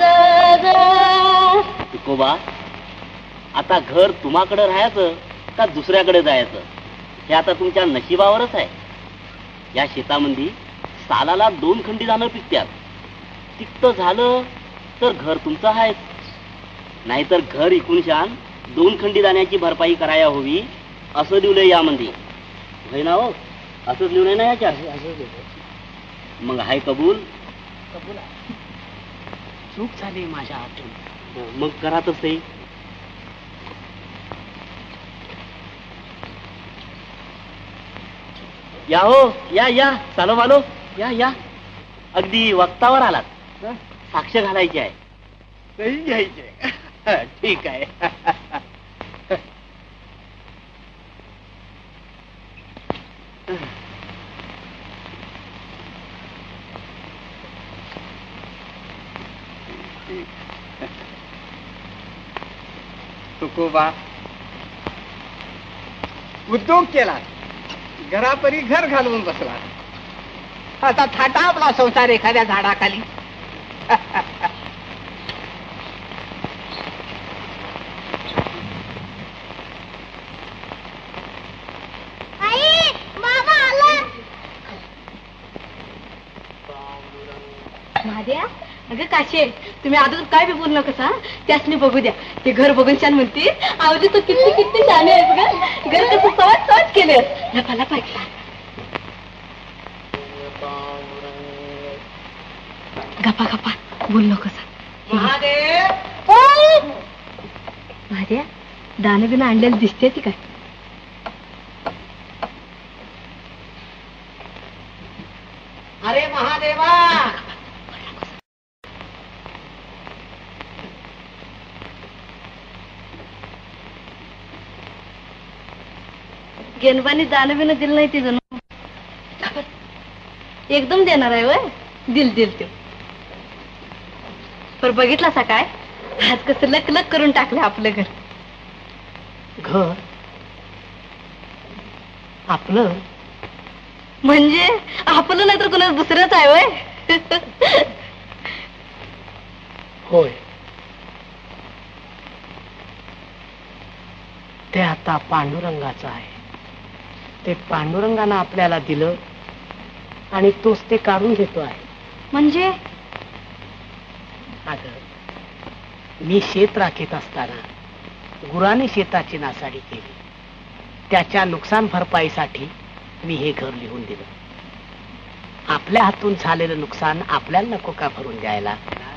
Speaker 7: तुकोबा, आता घर तुम्हाकडे राहायचं का दुसऱ्याकडे जायचं हे आता तुमच्या नशिबावरच आहे. या शेतामध्ये सालाला दोन खंडी धानं पिकत्यात. तिक्त झालं तर घर तुमचं आहेच, नाहीतर घर इकून शान दोन खंडी दाण्याची भरपाई करायला हवी असं लिहिलंय यामध्ये. होय ना हो, असंच लिहिलंय ना याच्यात. मग हाय कबूल?
Speaker 5: कबूल आहे. चूक झाली माझ्या हातून.
Speaker 7: मग करातच ते. या हो, या या चालो बालो, या या. अगदी वक्तावर आलात. साक्ष घालायची आहे.
Speaker 1: सही घ्यायचे. ठीक आहे. तुकोबा, उद्योग केला, घरापरी घर घालवून बसला. आता थाटा आपला संसार एखाद्या झाडाखाली.
Speaker 4: आई, मामा आला.
Speaker 3: महाद्या, अगं काशे, तुम्ही अजून काय बी बोलू नका. त्यासनी बघू द्या. ते घर बघून छान म्हणते, आवडी तो किती किती छान आहे ग. घर कसं सहज सहज केले. लपाला पाहिजे. गप्पा गप्पा बोल नकोस. महाद्या, दाणे बिना आणलेलं दिसते ती काय?
Speaker 1: अरे महादेवा,
Speaker 3: गेनबानी दाणं बिनं दिलं नाही तिथं. एकदम देणार आहे वय. दिल दिल ते पर बघितला सा काय आज कसं लक लक करून टाकलं आपलं घर.
Speaker 5: घर आपलं
Speaker 3: म्हणजे आपलं नाही तर कोणाच दुसरंच आहे वय.
Speaker 5: होय, ते आता पांडुरंगाचं आहे. ते पांडुरंगानं आपल्याला दिलं आणि तोच ते काढून घेतो आहे.
Speaker 3: म्हणजे
Speaker 5: अगं, मी शेत राखीत असताना गुराने शेताची नासाडी केली. त्याच्या नुकसान भरपाईसाठी मी हे घर लिहून दिलं. आपल्या हातून झालेलं नुकसान आपल्याला नको का भरून द्यायला?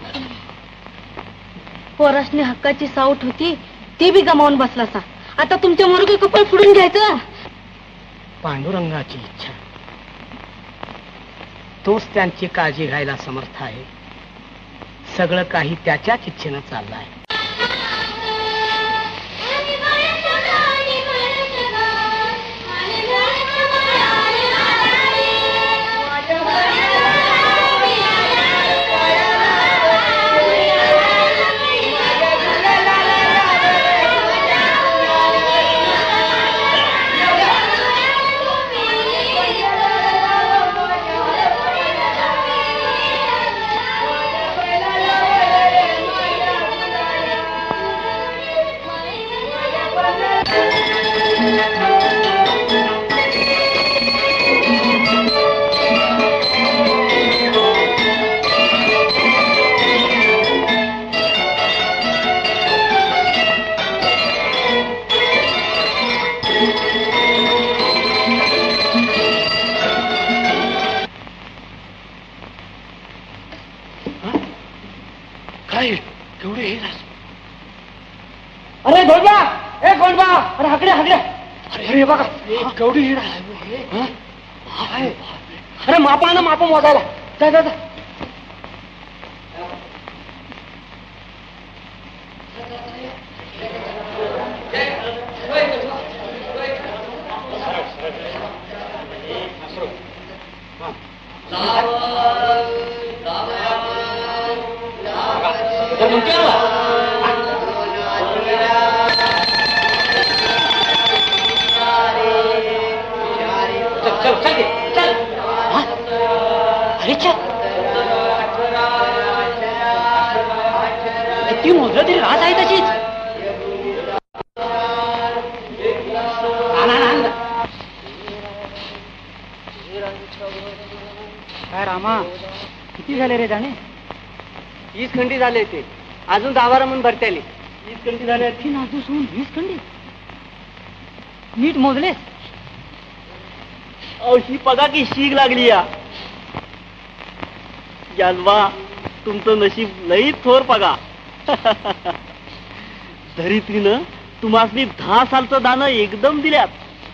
Speaker 3: पोरासनी हक्काची साऊट होती ती बी गमावून बसला सा. आता तुमच्या मुरगे कपल फुडून घ्यायचं.
Speaker 5: पांडुरंगाची इच्छा, तोच त्यांची काळजी घ्यायला समर्थ आहे. सगळं काही त्याच्याच इच्छेनं चाललं आहे.
Speaker 6: अरे गोंडबा, ए गोंडबा, अरे हाकड्या हाकड्या. अरे बघा केवढी हिड आहे. अरे मापा ना मापा मोजायला. जा जा जा. रामा किती झाले रे दाणे? वीस खंडी झाले ते, अजून दहा बारा म्हणून भरते आली. वीस खंडी झाले तीन अजून वीस खंडी नीट मोजलेस?
Speaker 7: ही बघा की शीग लागली या जानवा, तुमचं नशीब लई थोर बघा. धरित्रीनं तुम्हाला दहा सालचं दाणं एकदम दिल्यात.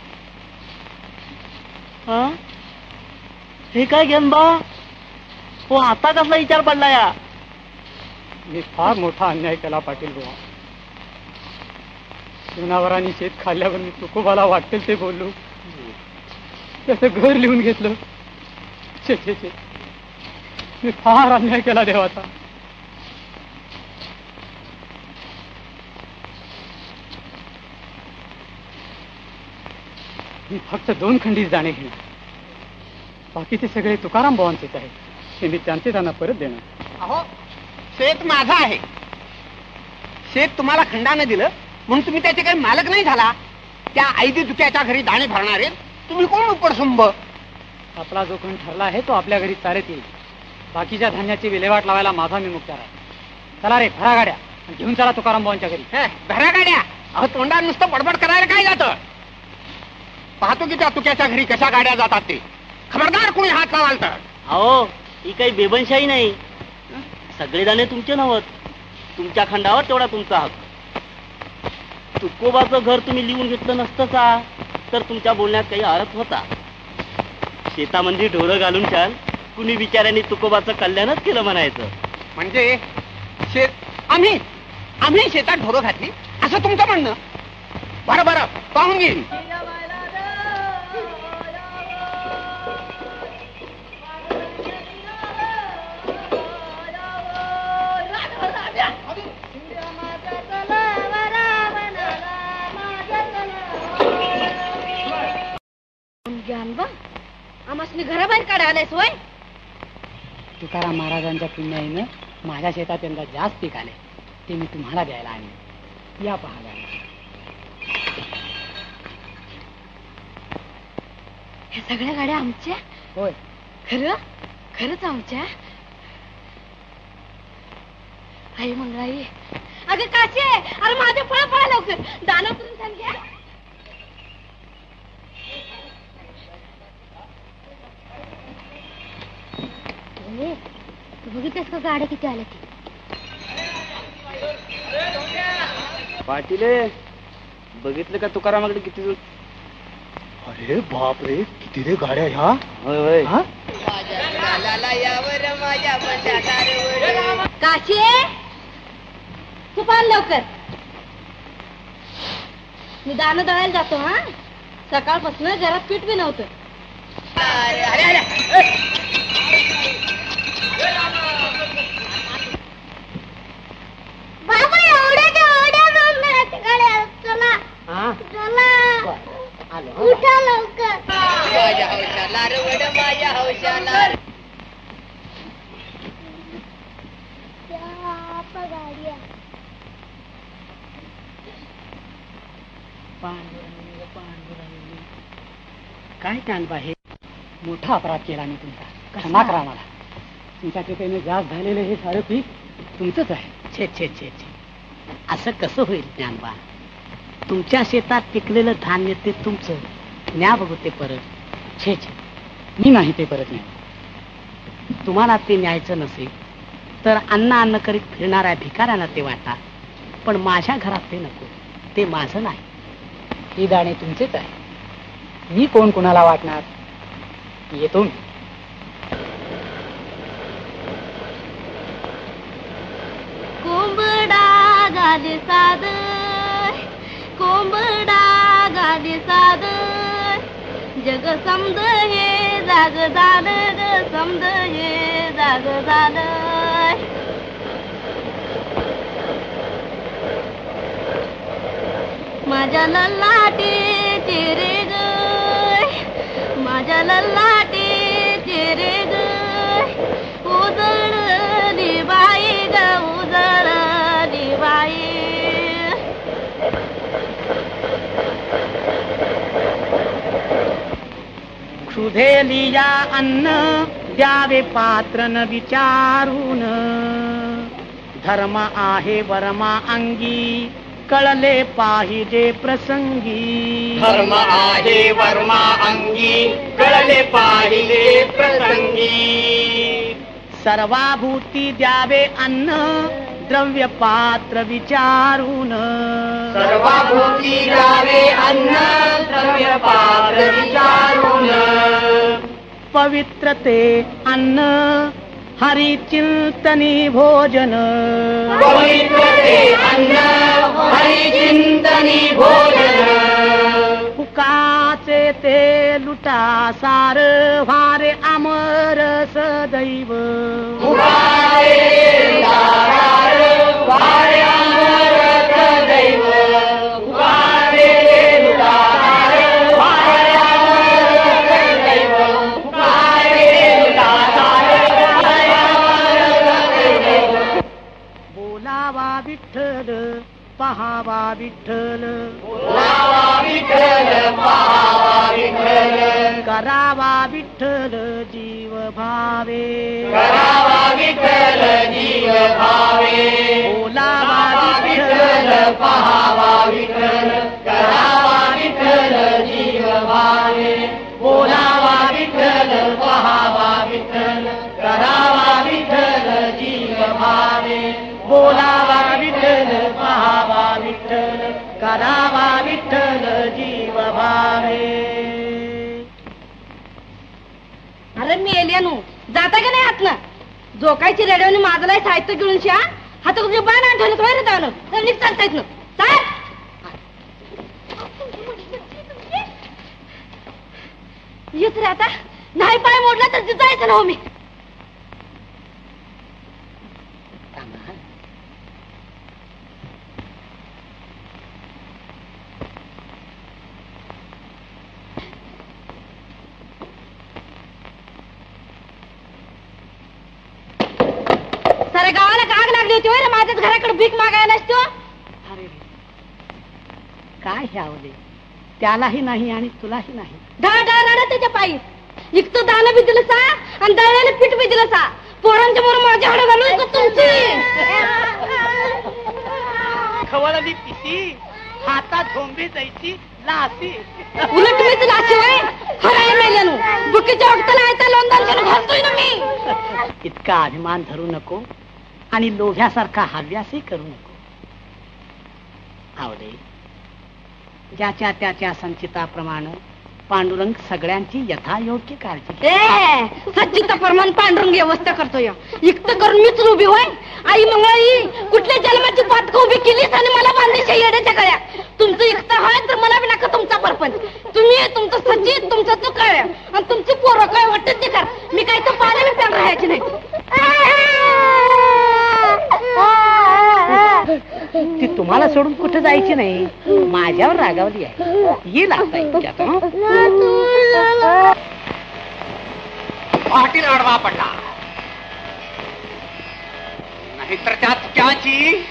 Speaker 7: हा हे काय ज्ञानबा, हो आता कसला विचार पडला या?
Speaker 6: मी फार मोठा अन्याय केला पाटील बुवा. जनावरांनी शेत खाल्ल्यावर मी तुकोबाला वाटेल ते बोललो, त्याचं घर लिहून घेतलं. छे छे छे, मी फार अन्याय केला देवाचा. मी फक्त दोन खंडीच दाणे घेणार, बाकीचे सगळे तुकाराम भावांचेच आहेत. ते मी त्यांचे त्यांना परत देणार.
Speaker 1: अहो शेत माझं आहे, शेत तुम्हाला खंडानं दिलं म्हणून तुम्ही त्याचे काही मालक नाही झाला. त्या ऐदी दुक्याच्या घरी दाणे भरणारे तुम्ही कोण उपरसुंब?
Speaker 6: आपला जो कोण ठरला आहे तो आपल्या घरी चालत येईल. बाकीच्या धान्याची विल्हेवाट लावायला माझा मी मुक्तार आहे. चला रे, भरा गाड्या घेऊन चला तुकाराम भावांच्या घरी.
Speaker 1: भरा गाड्या? अहो तोंडात नुसतं बडबड करायला काय जातं? पाहतो की त्या तुक्याच्या घरी कशा गाड्या जातात ते. खबरदार कोणी हात लावाल तर.
Speaker 7: अहो ही काही बेबनशाही नाही, सगळे दाणे तुमचे नव्हत, तुमच्या खंडावर तेवढा तुमचा हक. तुकोबाचं घर तुम्ही लिहून घेतलं नसतं का तर तुमच्या बोलण्यात काही अर्थ होता. शेतामध्ये ढोरं घालून छान कुणी बिचाऱ्यांनी तुकोबाचं कल्याणच केलं म्हणायचं.
Speaker 1: म्हणजे शेत आम्ही आम्ही शेतात ढोरं घातली असं तुमचं म्हणणं? बरं बरं, पाहून घेईन.
Speaker 3: जानबा, आम्हाला घराबाहेर काढायलायस होय?
Speaker 6: तुकाराम महाराजांच्या पुण्याईनं माझ्या शेतात यंदा जास्त पीक आले, ते मी तुम्हाला द्यायला आणले. या पहा.
Speaker 3: ह्या सगळ्या गाड्या आमच्या?
Speaker 6: होय.
Speaker 3: खरं? खरंच आमच्या? आई मंगळाई, अगं काशी आहे, अरे माझ्या फळ पळा लवकर, दाना करून सांग घ्या. तू बघितलंस का गाड्या किती आल्या ती?
Speaker 6: पाटीले बघितलं का तुकारामाकडे किती? अरे बाप रे, किती रे गाड्या ह्या. होय होय.
Speaker 3: काशी आहे, तू पान लवकर, मी दाणं दळायला जातो. हा सकाळपासून घरात पीठ बी नव्हतं.
Speaker 4: बाबा एवढ्या एवढ्या गाड्या, चला चला उठा लवकर.
Speaker 1: माझ्या हौशाला रवड, माझ्या हौशाला.
Speaker 4: गाड्या
Speaker 6: काय जानबा, हे मोठा अपराध केला मी तुमचा. क्षमा करा मला. तुमच्या कृपेने जास्त झालेलं हे सारं पीक तुमचंच आहे.
Speaker 5: छे छे छे छे, असं कसं होईल ज्ञानबा? तुमच्या शेतात पिकलेलं धान्य ते तुमचं, न्या बघू ते परत.
Speaker 6: छे छे, मी नाही ते परत नाही.
Speaker 5: तुम्हाला ते न्यायचं नसेल तर अन्न अन्न करीत फिरणाऱ्या भिकाऱ्यांना ते वाटा, पण माझ्या घरात ते नको, ते माझं नाही.
Speaker 6: ही दाणे तुमचेच आहे, मी कोण कुणाला वाटणार. येतो मी.
Speaker 3: कोंबडा गादी साद, कोंबडा गादी साद, जग समद हे जाग झालं ग, समद हे जाग झालं. माझ्या लल्लाटे चेहरे ग, माझ्या लल्लाटे चेहरे ग, उजळली बाई ग, उजळली बाई.
Speaker 5: क्षुधेली या अन्न द्यावे पात्र न विचारून, धर्म आहे वर्मा अंगी कळले पाहिजे प्रसंगी.
Speaker 1: धर्म आहे वर्मा अंगी कळले पाहिजे प्रसंगी.
Speaker 5: सर्वाभूती द्यावे अन्न द्रव्य पात्र विचारून,
Speaker 1: सर्वाभूती द्यावे अन्न द्रव्य पात्र विचारून.
Speaker 5: पवित्र ते अन्न हरिचिंतनी भोजन,
Speaker 1: पवित्र ते अन्न हरिचिंतनी भोजन.
Speaker 5: फुकाचे ते लुटासार वारे अमर सदैव,
Speaker 1: फुकाचे लुटासार वारे अमर सदैव. फुकाचे लुटासार वारे अमर सदैव. फुकाचे लुटासार वारे अमर सदैव.
Speaker 5: बोलावा विठ्ठल पहावा विठ्ठल,
Speaker 1: बोलावा विठ्ठल पहावा विठ्ठल.
Speaker 5: करावा विठ्ठल जीव भावे,
Speaker 1: करावा विठ्ठल जीव भावे.
Speaker 5: बोलावा
Speaker 1: विठ्ठल पहावा विठ्ठल. करावा विठ्ठल जीव भावे. बोलावा विठ्ठल पहावा विठ्ठल. करावा विठ्ठल जीव भावे.
Speaker 5: बोलावा विठ्ठल पहावा विठ्ठल. करावा विठ्ठल जीव भावे.
Speaker 3: अरे मी एलियानू जाता का नाही हातनं? जोकायची रेडिओने माझं साहित्य घेऊन शा हात तुझे बाण आण ठेवलं तो रे जाणं नीट चालता येत ना चाल. येत रे आता नाही पाय मोडला तर तिथं जायचं ना हो मी. सारे गावाला आग लागली होती रे माझ्याच घराकडे भीक मागायला असतो.
Speaker 5: अरे काय ह्यावले, त्यालाही नाही आणि तुलाही नाही.
Speaker 3: ढा ढा रडत त्याच्या पायी इकतं दाणं बी दिलं सा आणि दळलेलं पीठ बी दिलं सा. पोरांच्या बरोबर माझ्याकडे घालून का तुमची
Speaker 5: खवळली पिशी हातात झोंबी जायची लासी.
Speaker 3: उलट मीच लाची होय खरं मेल्यानु बुकीच्या वक्ताला आयता लोंदान करून घालतोय ना मी.
Speaker 5: इतका अभिमान धरू नको आणि लोभ्यासारखा हव्यासही करू नको. आवडे ज्याच्या त्याच्या संचिताप्रमाणे पांडुरंग सगळ्यांची यथायोग्य काळजी घे.
Speaker 3: ए सच्चित प्रमाण पांढरून व्यवस्था करतोय इक्त करून मीच उभी होय. आई मंगळाई कुठल्या जन्माची पातक उभी केलीस आणि मला बांधली येड्याच्या गळ्या. तुमचं इक्त होय तर मला बी नका तुमचा परपंच. तुम्ही तुमचं सच्चित तुमचं चुकाळ आणि तुमची पोरं काय वाटत ते कर. मी काही तर पाणी बी प्यान राहायची नाही.
Speaker 5: ती तुम्हाला सोडून कुठे जायची नाही. माझ्यावर रागावली आहे. येईल आता
Speaker 1: पाटील अडवा पडला नाहीतर त्या तुक्याची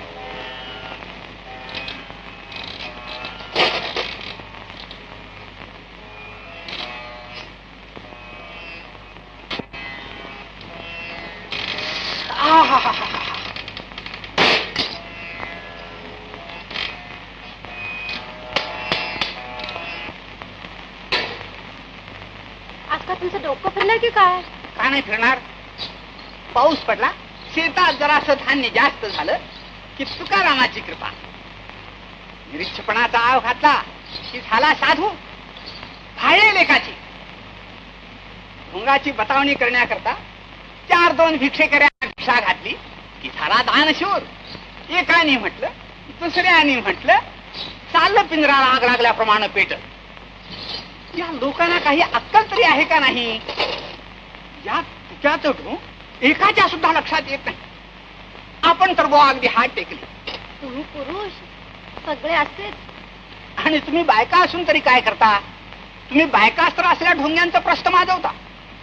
Speaker 3: तुमचं डोकं फिरलं की काय?
Speaker 1: का नाही फिरणार. पाऊस पडला शेतात जरासं धान्य जास्त झालं की तुकारामाची कृपा. निरीक्षपणाचा आव घातला की झाला साधू. भाळे लेखाची भुंगाची बतावणी करण्याकरता चार दोन भिक्षेकऱ्या भिक्षा घातली की झाला दानशूर. एकाने म्हटलं दुसऱ्याने म्हटलं चाललं पिंजराला आग लागल्याप्रमाणे पेट. या लोकांना काही अक्कल तरी आहे का नाही. या तुक्यात एकाच्या सुद्धा लक्षात येत नाही. आपण तर बुवा अगदी हात टेकले.
Speaker 3: तुम्ही पुरुष सगळे असेच
Speaker 1: आणि तुम्ही बायका असून तरी काय करता. तुम्ही बायकास्त्र असल्या ढोंग्यांचं प्रश्न माजवता.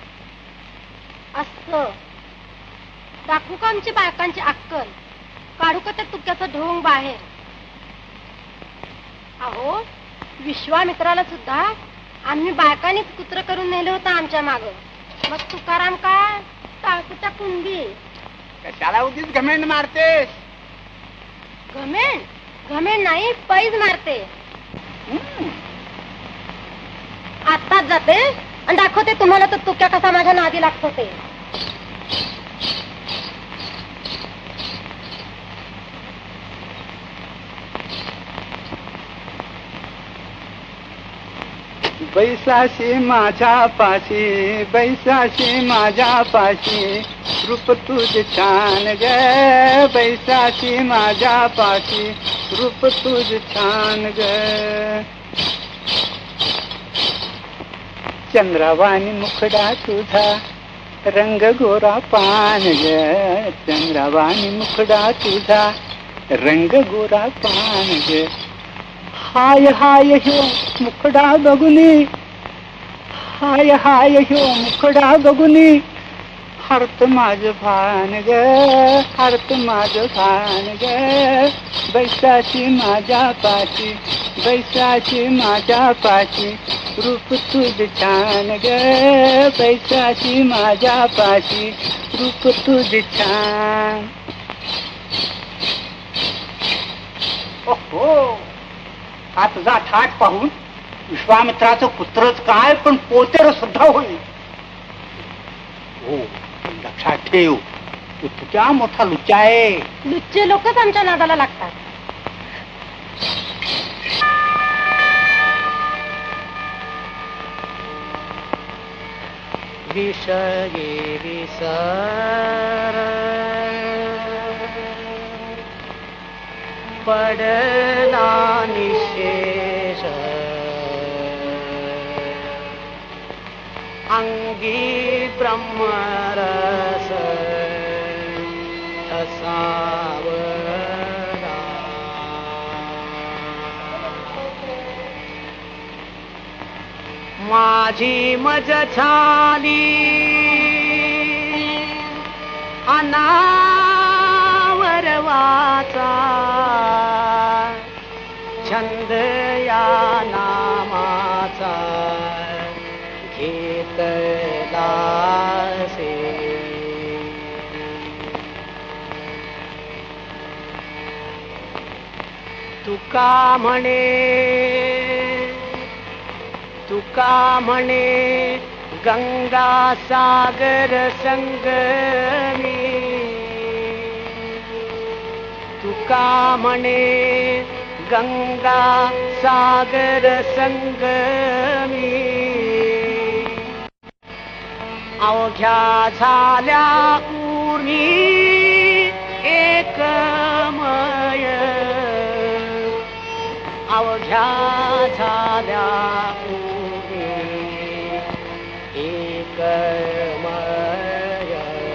Speaker 3: असं दाखवू का आमची बायकांची अक्कल. काढू का त्या तुक्याचं ढोंग बाहेर. अहो विश्वामित्राला सुद्धा आम्ही बायकांनीच कुत्र करून नेलं होतं आमच्या माग.
Speaker 4: मग तुकाराम काय टाळकुच्या कुंडी.
Speaker 1: कशाला उगीच घमेंड मारतेस?
Speaker 4: घमेंड घमेंड नाही, पैज मारते. आत्ताच जाते आणि दाखवते तुम्हाला तर तुक्या कसा माझ्या नादी लागतो ते.
Speaker 1: बैसाशी माझ्या पाशी, बैसाशी माझ्या पाशी, रूप तुझ छान ग. बैसाशी माझ्या पाशी, रूप तुझ छान ग. चंद्रावाणी मुखडा तुझा, रंग गोरा पान ग. चंद्रावाणी मुखडा तुझा, रंग गोरा पान ग. हाय हाय ह्यो मुखडा बघुनी, हाय हाय ह्यो मुखडा बघुनी, हरत माझ भान ग. हरत माझ भान ग. बैसाची माझ्या पाशी, बैसाची माझ्या पाशी, रूप तुझ छान ग. बैसाची माझ्या पाशी, रूप तुझ छान. ओहो, हा तुझा ठाट पाहून विश्वामित्राचं पुत्रच काय पण पोतेर सुद्धा होईल. हो, लक्षात ठेव, तू तुझ्या मोठा लुच्चा आहे.
Speaker 4: लुच्चे लोकच आमच्या नादाला लागतात.
Speaker 5: विषये विसर पडला निशेष, अंगी ब्रह्मरस असावरा. माझी मज झाली अनावरवाचा, छंद या नामाचा घेतला से. तुका म्हणे, तुका म्हणे गंगा सागर संगमी, तुका म्हणे गंगा सागर संगमी, अवघ्या झाल्या पूर्णी एकमय, अवघ्या झाल्या पूर्णी एकमय.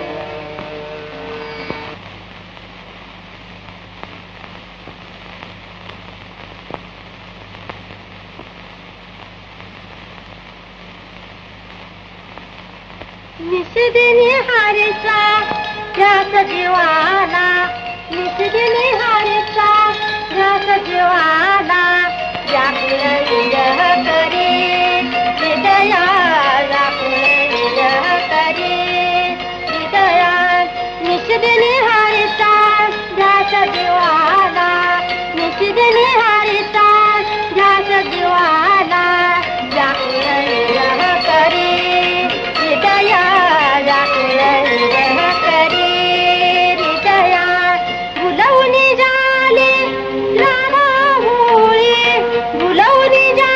Speaker 4: निषदिनी हारेचा ध्यास जीवाला, निषदिनी हारेचा ध्यास जीवाला, व्याकुळ विरह करी हृदया, व्याकुळ विरह करी हृदया. निषदिनी हारेचा ध्यास जीवाला, निषदिनी हारेचा ध्यास जीवाला, व्याकुळ विरह करी हृदया, व्याकुळ विरह करी हृदया. भुलवून झाले राम होळी, भुलवून झाले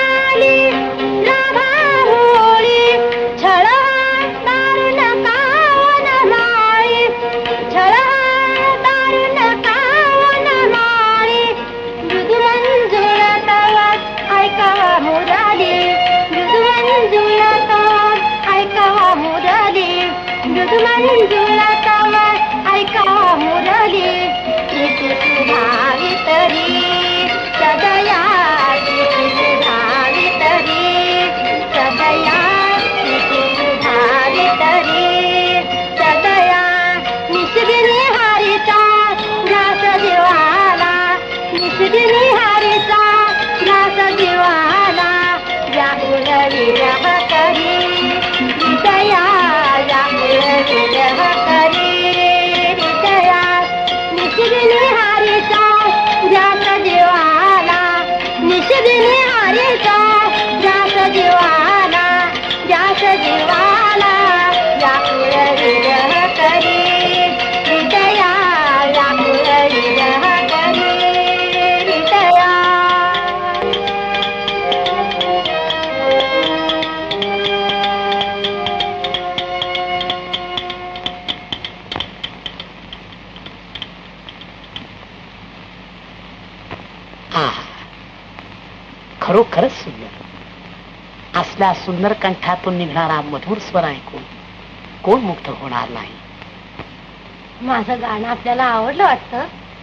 Speaker 5: खरोखरच सुंदर. असल्या सुंदर कंठातून निघणारा मधुर स्वर ऐकून कोण मुग्ध होणार नाही.
Speaker 3: माझं गाणं आपल्याला आवडलं वाटतं.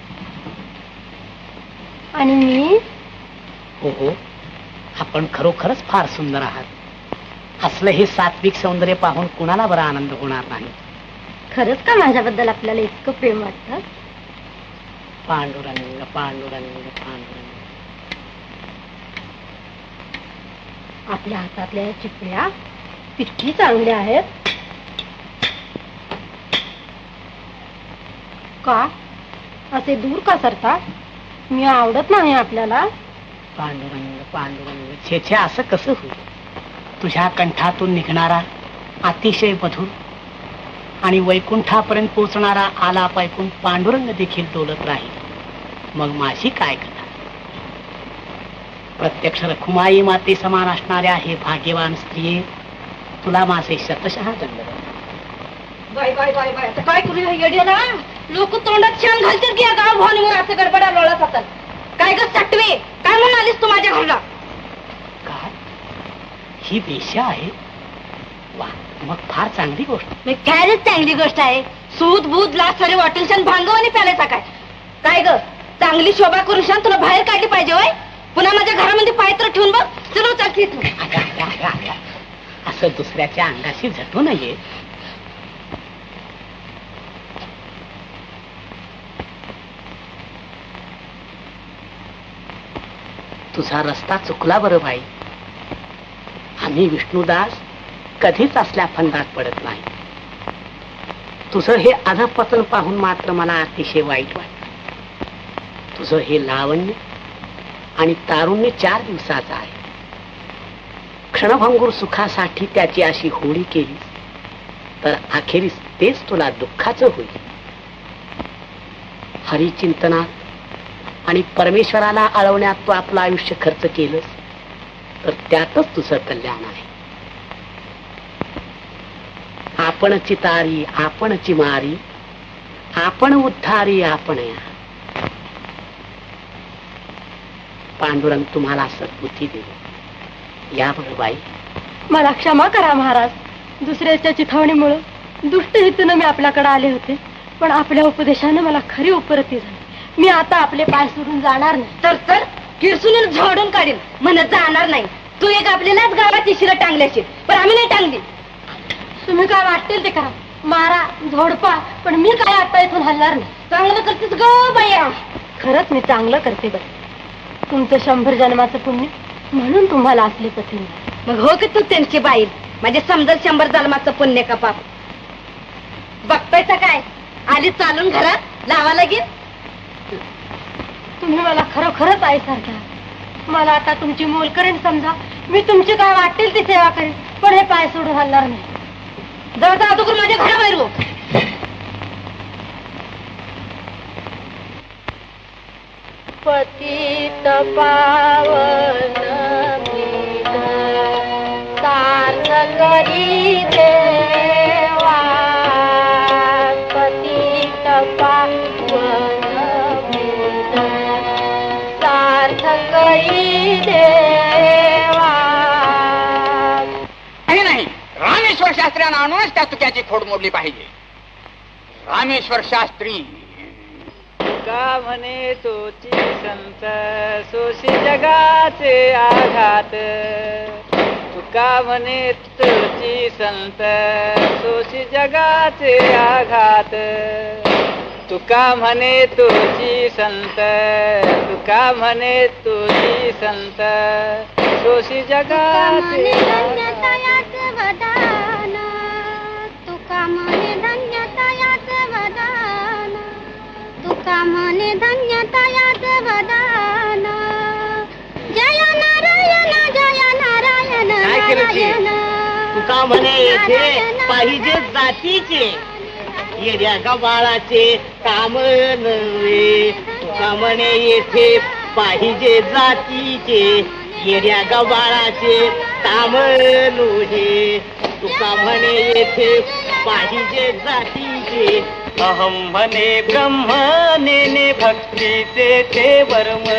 Speaker 3: आणि मी
Speaker 5: हो हो, आपण खरोखरच फार सुंदर आहात. असलं हे सात्विक सौंदर्य पाहून कुणाला बरा आनंद होणार नाही.
Speaker 3: खरंच का माझ्याबद्दल आपल्याला इतकं प्रेम वाटतं?
Speaker 5: पांडुरंग पांडुरंग पांडुरंग.
Speaker 3: आपल्या हातातल्या चिपळ्या किती चांगल्या आहेत. का असे दूर का सरता? मी आवडत नाही आपल्याला?
Speaker 5: पांडुरंग पांडुरंग. छे छे, असं कसं होईल? तुझ्या कंठातून निघणारा अतिशय मधुर आणि वैकुंठापर्यंत पोहोचणारा आलाप ऐकून पांडुरंग देखील डोलत राहील. मग माझी काय कथा? प्रत्यक्ष रखुमाई माते समान असणाऱ्या हे भाग्यवान स्त्रिये, तुला माझे शतशः दंडवत.
Speaker 3: Bye bye bye bye. आता काय करूया येड्याला? लोक तोंडात शान घालतील की गाव भावनीवर असं गडबडा लोळत असतात. काय ग साटवे, काय म्हणून आलीस तू माझ्या घरला?
Speaker 5: काय ही वेश्या आहे? वा, मग फार चांगली गोष्ट.
Speaker 3: काय चांगली गोष्ट आहे? सूद भूत लाच सारे वाटेल भांगवानी प्यालायचा काय? काय ग चांगली शोभा करून शान तुला बाहेर काढली पाहिजे होय? पुन्हा माझ्या घरामध्ये पायत्र ठेवून बघ. चलो चालती तू.
Speaker 5: असं दुसऱ्याच्या अंगाशी झटू नये. तुझा रस्ता चुकला बरं बाई. आम्ही विष्णुदास कधीच असल्या फंदात पडत नाही. तुझं हे अधपतन पाहून मात्र मला अतिशय वाईट वाटतं. तुझं हे लावण्य आणि तारुण्य चार दिवसाचं आहे. क्षणभंगूर सुखासाठी त्याची अशी होळी केली तर अखेरीस तेच तुला दुःखाचं होईल. हरिचिंतनात आणि परमेश्वराला आळवण्यात तू आपलं आयुष्य खर्च केलंस तर त्यातच तुझं कल्याण आहे. आपणची तारी आपणची मारी, आपण उद्धारी आपण या. पांडुरंग तुम्हाला सद्बुद्धी दे. या बरं बाई.
Speaker 3: मला क्षमा करा महाराज. दुसऱ्याच्या चिथावणीमुळे दुष्ट हेतून मी आपल्याकडे आले होते, पण आपल्या उपदेशाने मला खरी उपरती झाली. मी आता आपले पाय सोडून जाणार नाही. तर तर किरसून झोडून काढील म्हणत जाणार नाही. तू एक आपल्यालाच गावाची शिरं टांगल्याची, पण आम्ही नाही टांगली. तुम्ही काय वाटतील ते करा, मारा झोडपा, पण मी काय आता इथून हलणार नाही. चांगलं करतेस ग बाया. खरंच मी चांगलं करते बरं. तुमचं शंभर जन्माचं पुण्य म्हणून तुम्हाला असले पती. मग हो की तू त्यांची बाई. म्हणजे समजा शंभर जन्माचं पुण्य का पाप. बघतायचा काय आली चालून घरात लावा लागेल. तुम्ही मला खरोखरच आईसारख्या. मला आता तुमची मोलकरीण समजा. मी तुमची काय वाटेल ती सेवा करेन, पण हे पाय सोडून हलणार नाही. जवळ जा अगोदर माझ्या घराबाहेर हो. पतित पावन सार्थ करी देवा. पतित पावन सार्थ करी देवा.
Speaker 1: नाही नाही, रामेश्वर शास्त्र्यांना आणूनच त्या तुक्याची खोड मोडली पाहिजे. रामेश्वर शास्त्री
Speaker 8: तुका म्हणे तोची संत सोशी जगाचे आघात. तुका म्हणे तोची संत सोशी जगाचे आघात. तुका म्हणे तोची संत, तुका म्हणे तोची संत सोशी जगाचे
Speaker 4: धन्यतायाच वदान. तुका म्हणे धन्यतायाच वदान. तुका म्हणे धन्यतायाच वदान. जय नारायण जय नारायण नारायण.
Speaker 2: तुका म्हणे येथे पाहिजे जातीचे, येड्या गबाळाचे काम नव्हे. तुका म्हणे येथे पाहिजे जातीचे, येड्या गबाळाचे काम नव्हे. तुका म्हणे येथे पाहिजे जातीचे.
Speaker 8: अहम म्हणे ब्रह्म नेने भक्तीचे ते वर्म.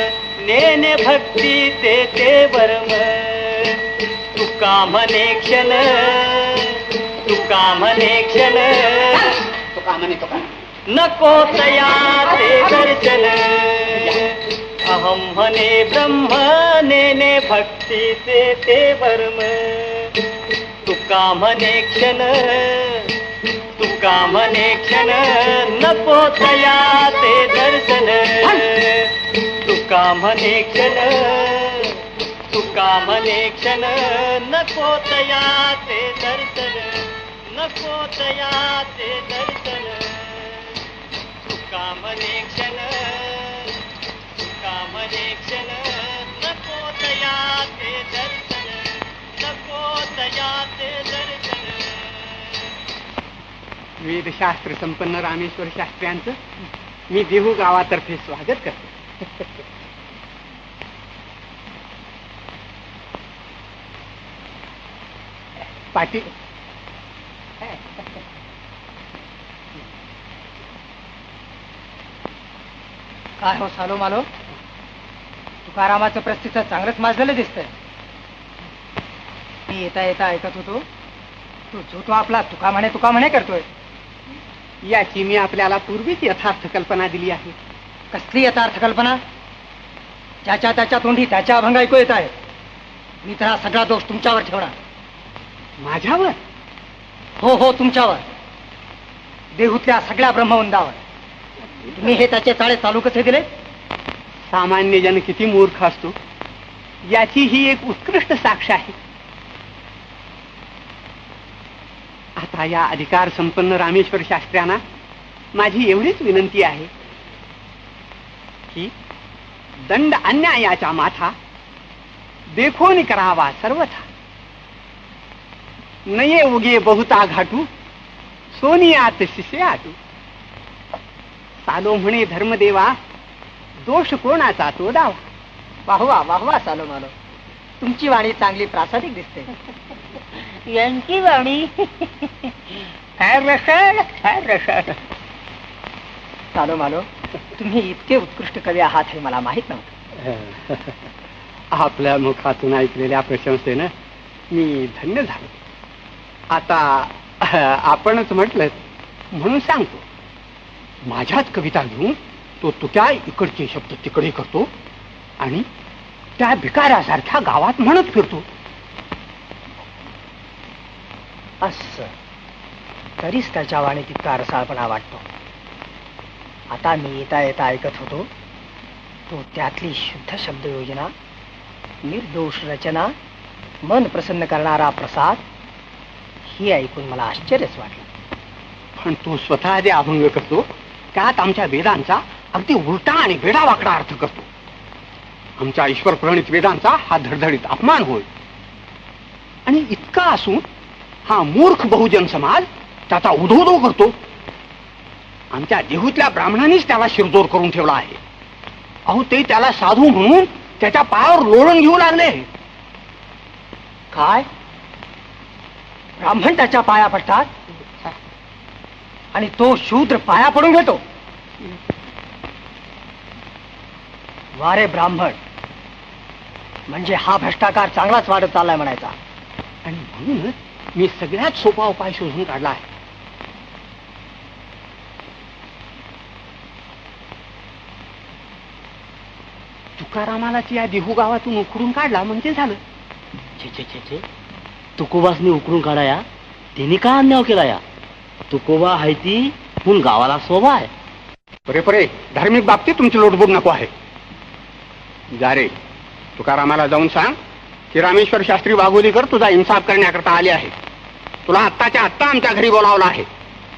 Speaker 8: नेने भक्तीचे ते वर्म तुका म्हणे क्षण तुका म्हणे क्षण
Speaker 1: तुका म्हणे तुका
Speaker 8: नको तयाचे दर्शन अहम म्हणे ब्रह्म नेने भक्तीचे ते वर्म तुका म्हणे क्षण तुका म्हणे क्षण नको तयाचे दर्शन तुका म्हणे क्षण तुका म्हणे क्षण नको तयाचे दर्शन नको तयाचे दर्शन तुका म्हणे क्षण तुका म्हणे क्षण नको तयाचे दर्शन नको तयाचे दर्शन.
Speaker 1: वेदशास्त्र संपन्न रामेश्वर शास्त्र्यांचं मी देहू गावातर्फे स्वागत करतो. पाटील
Speaker 2: काय हो सालो मालो, तुकारामाचं प्रस्थित चांगलंच माजलेलं दिसतंय. मी येता येता ऐकत होतो तू जो तो आपला तुका म्हणे तुका म्हणे करतोय.
Speaker 1: याची मी आपल्याला पूर्वीच यथार्थ कल्पना दिली आहे.
Speaker 2: कसली यथार्थ कल्पना? ज्याच्या त्याच्या तोंडी त्याच्या अभंग ऐकू येत आहे. मी तर हा सगळा दोष तुमच्यावर ठेवणार.
Speaker 1: माझ्यावर?
Speaker 2: हो हो तुमच्यावर, देहूतल्या सगळ्या ब्रह्मवंदावर. तुम्ही हे त्याचे चाळे चालू कसे दिले?
Speaker 1: सामान्य जन किती मूर्ख असतो याची ही एक उत्कृष्ट साक्ष आहे. आता या अधिकार संपन्न रामेश्वर शास्त्र्यांना माझी एवढीच विनंती आहे की दंड अन्यायाचा माथा देखोनी करावा सर्वथा. नये उगे बहुता घाटू सोनियात शिसे आटू. सालो म्हणे धर्मदेवा दोष कोणाचा तो दावा.
Speaker 2: वाहवा वाहवा सालो मालो, तुमची वाणी चांगली प्रासादिक दिसते.
Speaker 4: यांची वाणी
Speaker 2: फार रसाळ फार रसाळ. सालो मालो, तुम्ही इतके उत्कृष्ट कवी आहात हे मला माहित नव्हतं.
Speaker 1: आपल्या मुखातून ऐकलेल्या प्रशंसेनं मी धन्य झालो. आता आपणच म्हटलं म्हणून सांगतो, माझ्याच कविता घेऊन तो तुक्या इकडचे शब्द तिकडे करतो आणि त्या भिकाऱ्यासारख्या गावात म्हणत फिरतो.
Speaker 2: असं तरीच त्याच्या वाणीत इतका रसाळपणा वाटतो. आता मी येता येता ऐकत होतो तो त्यातली शुद्ध शब्द योजना, निर्दोष रचना, मन प्रसन्न करणारा प्रसाद, ही ऐकून मला आश्चर्यच वाटलं.
Speaker 1: पण तो स्वतः जे अभंग करतो त्यात आमच्या वेदांचा अगदी उलटा आणि वेडावाकडा अर्थ करतो. आमच्या ईश्वर प्रणित वेदांचा हा धडधडीत अपमान होय. आणि इतका असून हा मूर्ख बहुजन समाज त्याचा उधोधो करतो. आमच्या देहूतल्या ब्राह्मणांनीच त्याला शिरजोर करून ठेवला आहे. अहो ते त्याला साधू म्हणून त्याच्या पायावर लोळण घेऊ लागले.
Speaker 2: काय ब्राह्मण त्याच्या पाया पडतात आणि तो शूद्र पाया पडून घेतो? वारे ब्राह्मण, म्हणजे हा भ्रष्टाचार चांगलाच वाढत चाललाय म्हणायचा.
Speaker 1: आणि म्हणूनच मी सगळ्यात सोपा उपाय शोधून काढला आहे. तुकारामाला या देहू गावातून उकरून काढला म्हणजे झालं.
Speaker 7: छे छे छे छे, तुकोबासनी उकरून काढाया तिने का अन्याय केला या? तुकोबा आहे ती पण गावाला शोभा आहे.
Speaker 1: परे परे, धार्मिक बाबतीत तुमची लोटबोट नको आहे. जा रे, तुकारामाला जाऊन सांग की रामेश्वर शास्त्री वाघोलीकर तुझा इन्साफ करण्याकरता आले आहे. तुला आत्ताच्या आत्ता आमच्या घरी बोलावलं आहे.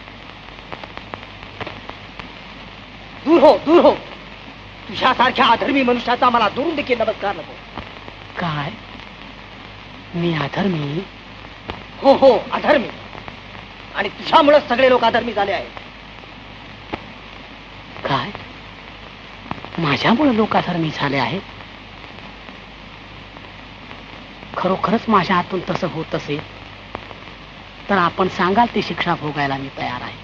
Speaker 2: दूर हो दूर हो, तुझ्यासारख्या अधर्मी मनुष्याचा मला दुरून देखील नमस्कार नको.
Speaker 5: काय मी अधर्मी?
Speaker 2: हो हो अधर्मी, आणि तुझ्यामुळे सगळे लोक अधर्मी झाले आहेत.
Speaker 5: काय माझ्यामुळे लोक अधर्मी झाले आहेत? खरोखरच माझ्या हातून तसं होत असेल तर आपण सांगाल ती शिक्षा भोगायला मी तयार आहे.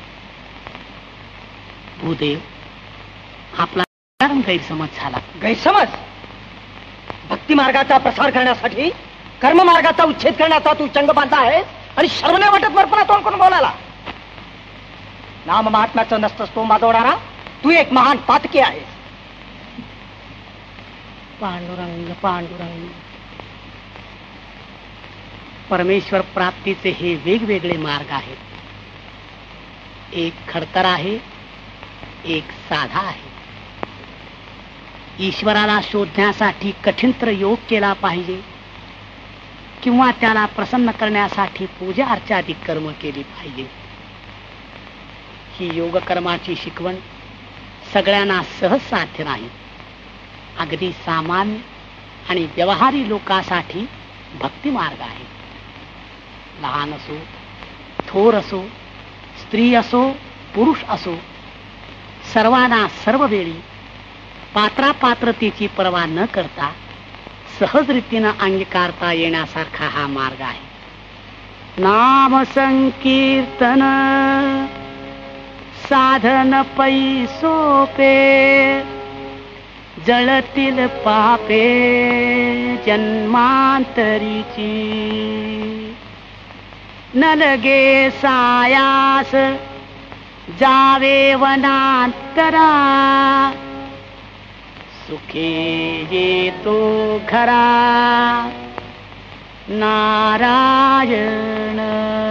Speaker 5: भूदेव, आपला गैरसमज झाला.
Speaker 2: गैरसमज? भक्ती मार्गाचा प्रसार करण्यासाठी कर्म मार्गाचा उच्छेद करण्याचा तू चंग बांधला आहेस आणि शर्म नाही वाटत वरपणा तोंड करून बोलायला. नाम महात्म्याचं नसतंस तो माजवणारा तू एक महान पातकी आहेस.
Speaker 5: पांडुरंग पांडुरंग. परमेश्वर प्राप्तीचे हे वेगवेगळे मार्ग आहेत. एक खडतर आहे, एक साधा आहे. ईश्वराला शोधण्यासाठी कठीण योग केला पाहिजे किंवा त्याला प्रसन्न करण्यासाठी पूजा अर्चादी कर्म केली पाहिजे. ही योग कर्माची शिकवण सगळ्यांना सहज साध्य नाही. अगदी सामान्य आणि व्यवहारी लोकांसाठी भक्ती मार्ग आहे. लहान असो, थोर असो, स्त्री असो, पुरुष असो, सर्वांना सर्व वेळी पात्रापात्रतेची पर्वा न करता सहज रीतीनं अंगीकारता येण्यासारखा हा मार्ग आहे. नाम संकीर्तन साधन पै सोपे, जळतील पापे जन्मांतरीची. न लगे सायास जावे वनांतरा, सुखे येतो घरा नारायण.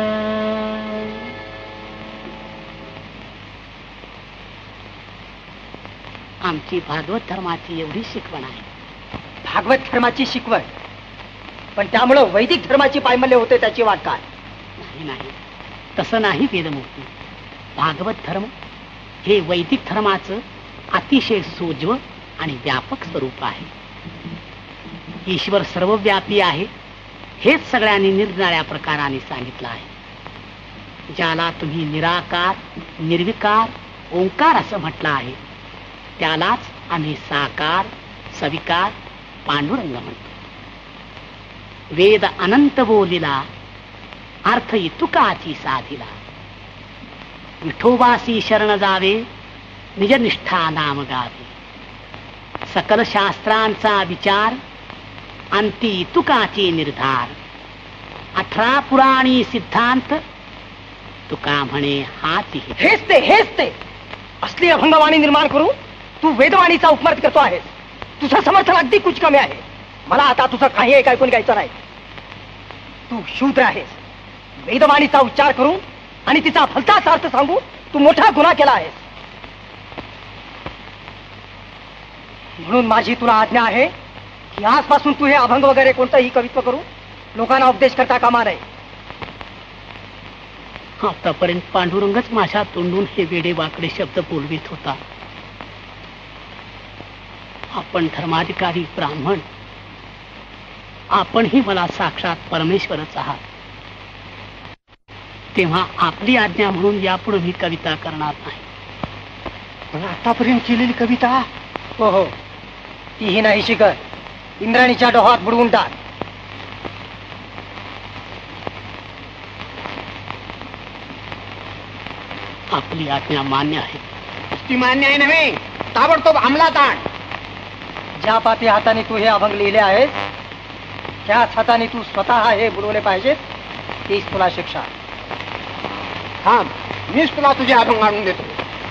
Speaker 5: आमची भागवत धर्माची एवढी शिकवण आहे.
Speaker 2: भागवत धर्माची शिकवण, पण त्यामुळं वैदिक धर्माची पायमल्य होते त्याची वाट काय?
Speaker 5: नाही नाही, तसं नाही वेदमूर्ती. भागवत धर्म हे वैदिक धर्माचं अतिशय सोज्व आणि व्यापक स्वरूप आहे. ईश्वर सर्वव्यापी आहे हेच सगळ्यांनी निरनिराळ्या प्रकाराने सांगितलं आहे. ज्याला तुम्ही निराकार, निर्विकार, ओंकार असं म्हटलं आहे त्यालाच आम्ही साकार, सविकार, पांडुरंग म्हणतो. वेद अनंत बोलिला, अर्थ इतुकाची साधिला. विठोबासी शरण जावे, निजनिष्ठा नाम गावे. सकल शास्त्रांचा विचार, अंती इतुकाचे निर्धार. अठरा पुराणी सिद्धांत, तुका म्हणे हाती.
Speaker 2: हेच ते हेच ते असली अभंगवाणी निर्माण करू तू वेदवाणीचा उपमर्थ करतो आहेस. तुझं समर्थन अगदी कुछ कमी आहे. मला आता तुझं काही एक ऐकून घ्यायचं नाही. तू शूद्र आहेस. वेदवाणीचा उच्चार करून आणि तिचा भलताच अर्थ सांगू तू मोठा गुन्हा केला आहेस. म्हणून माझी तुला आज्ञा आहे की आजपासून तू हे अभंग वगैरे कोणतंही कवित्व करू लोकांना उपदेश करता कामा नये.
Speaker 5: आतापर्यंत पांडुरंगच माझ्या तोंडून हे वेडे वाकडे शब्द बोलवित होता. आपण धर्माधिकारी ब्राह्मण, आपणही मला साक्षात परमेश्वरच आहात. तेव्हा आपली आज्ञा म्हणून यापुढे मी कविता करणार नाही.
Speaker 2: पण आतापर्यंत केलेली कविता हो हो तीही नाही शिकत. इंद्राणीच्या डोहात बुडवून टाक.
Speaker 5: आपली आज्ञा मान्य आहे.
Speaker 1: ती मान्य आहे नव्हे, ताबडतोब अंमलात आण.
Speaker 2: ज्या पापी हाताने तू हे अभंग लिहिले आहेस त्याच हाताने तू स्वतः हे बुडवले पाहिजेत. तीच तुला शिक्षा.
Speaker 1: हा, मीच तुला तुझे अभंग आणून देतो.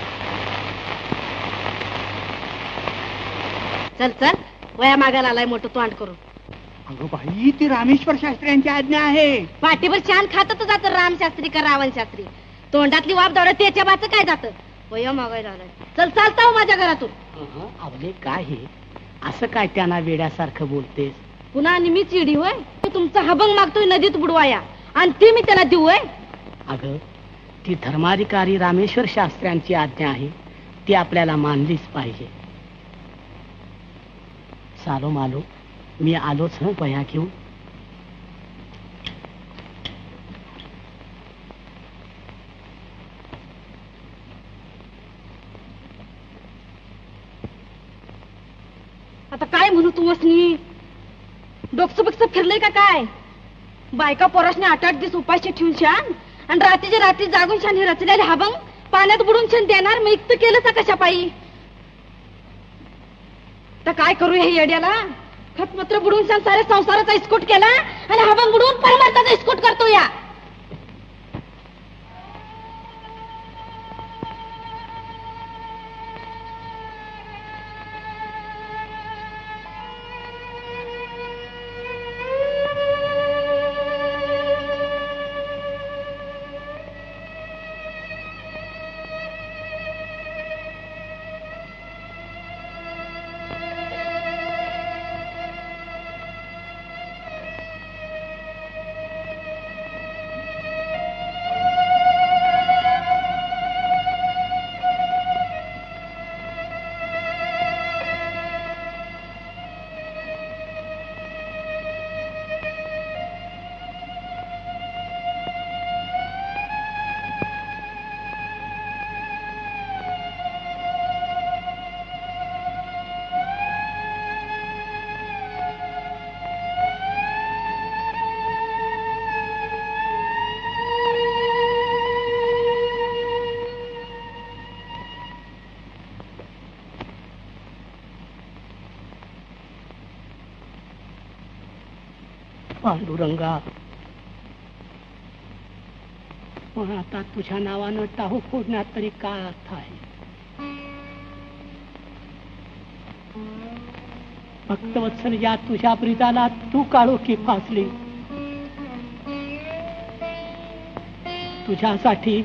Speaker 3: चल चल, वया मागायला आलाय मोठं तोंड करून.
Speaker 1: अगं बाई, ती रामेश्वर शास्त्र्यांची आज्ञा आहे.
Speaker 3: पाठीवर छान खातच जात रामशास्त्री का रावण शास्त्री. तोंडातली वाप दौडत त्याच्या बाच काय जात. वया मागायला आलाय. चल चालता हो माझ्या घरातून.
Speaker 5: अवले काय हे असं काय त्यांना वेड्यासारखं बोलतेस?
Speaker 3: पुन्हा आणि मी चिडी होय. तुमचा अभंग मागतोय नदीत बुडवाया आणि ती मी त्याला देऊ होय.
Speaker 5: अगं ती धर्माधिकारी रामेश्वर शास्त्र्यांची आज्ञा आहे, ती आपल्याला मानलीच पाहिजे. चालो मालो, मी आलोच हं वह्या घेऊन.
Speaker 3: आता काय म्हणू तू वसनी? डोकसं बिकसं फिरलंय का काय? बायका पोरासने आठ आठ दिवस उपाशी ठेवून शान आणि रात्रीच्या रात्री जागून शान हे रचलेले हाबंग पाण्यात बुडून शान देणार. मी इतकं केलं का कशा पायी? तर काय करू हे येड्याला? खतपत्र बुडून साऱ्या संसाराचा इस्कूट केला आणि अभंग बुडून परमार्थाचा इस्कूट करतो या.
Speaker 5: पांडुरंगा, पण आता तुझ्या नावानं टाहू फोडण्यात तरी काय अर्थ आहे? भक्तवत्सल या तुझ्या ब्रिजाला तू काळोखी फासली. तुझ्यासाठी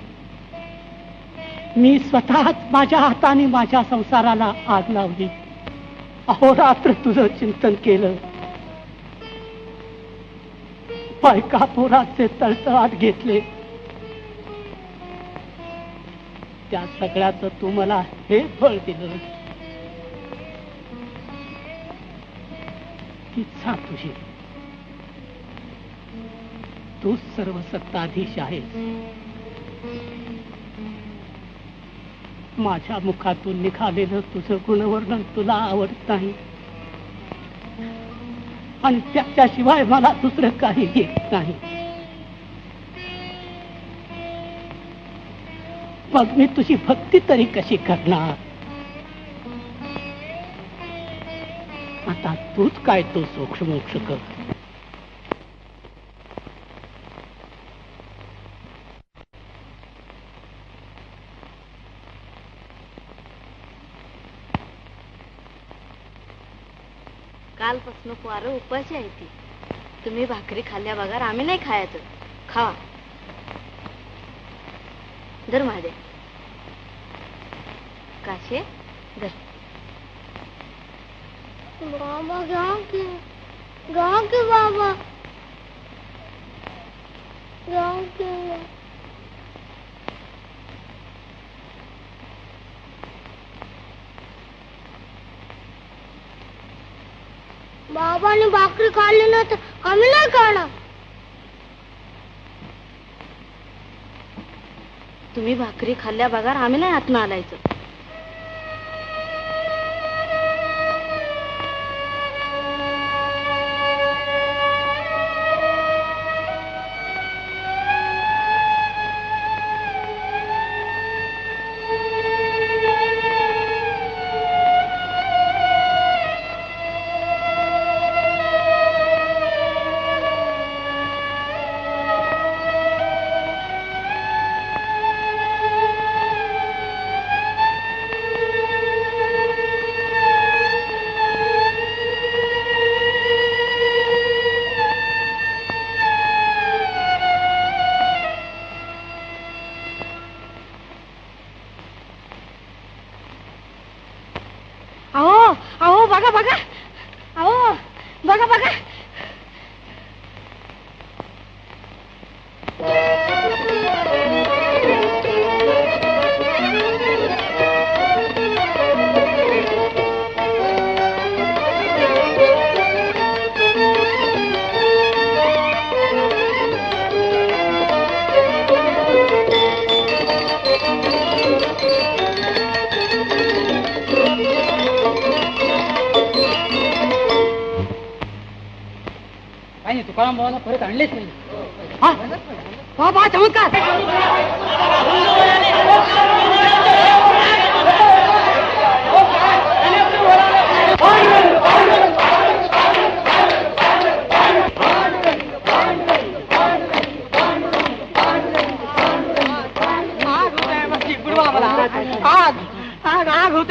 Speaker 5: मी स्वतःच माझ्या हाताने माझ्या संसाराला आग लावली. अहोरात्र तुझं चिंतन केलं. बायका पोराचे तळतळाट घेतले. त्या सगळ्याचं तू मला हे फळ दिलं. इच्छा तुझी, तू सर्व सत्ताधीश आहेस. माझ्या मुखातून निघालेलं तुझं गुणवर्णन तुला आवडत नाही आणि त्याच्याशिवाय मला दुसरं काही येत नाही. मग मी तुझी भक्ती तरी कशी करणार? आता तूच काय तो सोक्षमोक्ष कर.
Speaker 3: कालपासून पोरं उपाशी आहे ती. तुम्ही भाकरी खाल्ल्या बघा, आम्ही नाही खायचं. खावा. धर महादेव. काशे धर.
Speaker 4: बाबा गाँव के गाँव के बाबा गाँव के बाबाने भाकरी खाल्ली ना तर आम्ही नाही खाणार.
Speaker 3: तुम्ही भाकरी खाल्ल्या बघा, आम्ही नाही आतनं आलायचं. बघा बघा, अहो बघा बघा.
Speaker 6: तुकाराम भावाला परत आणलेच नाही.
Speaker 5: हा बाबा चमत्कार.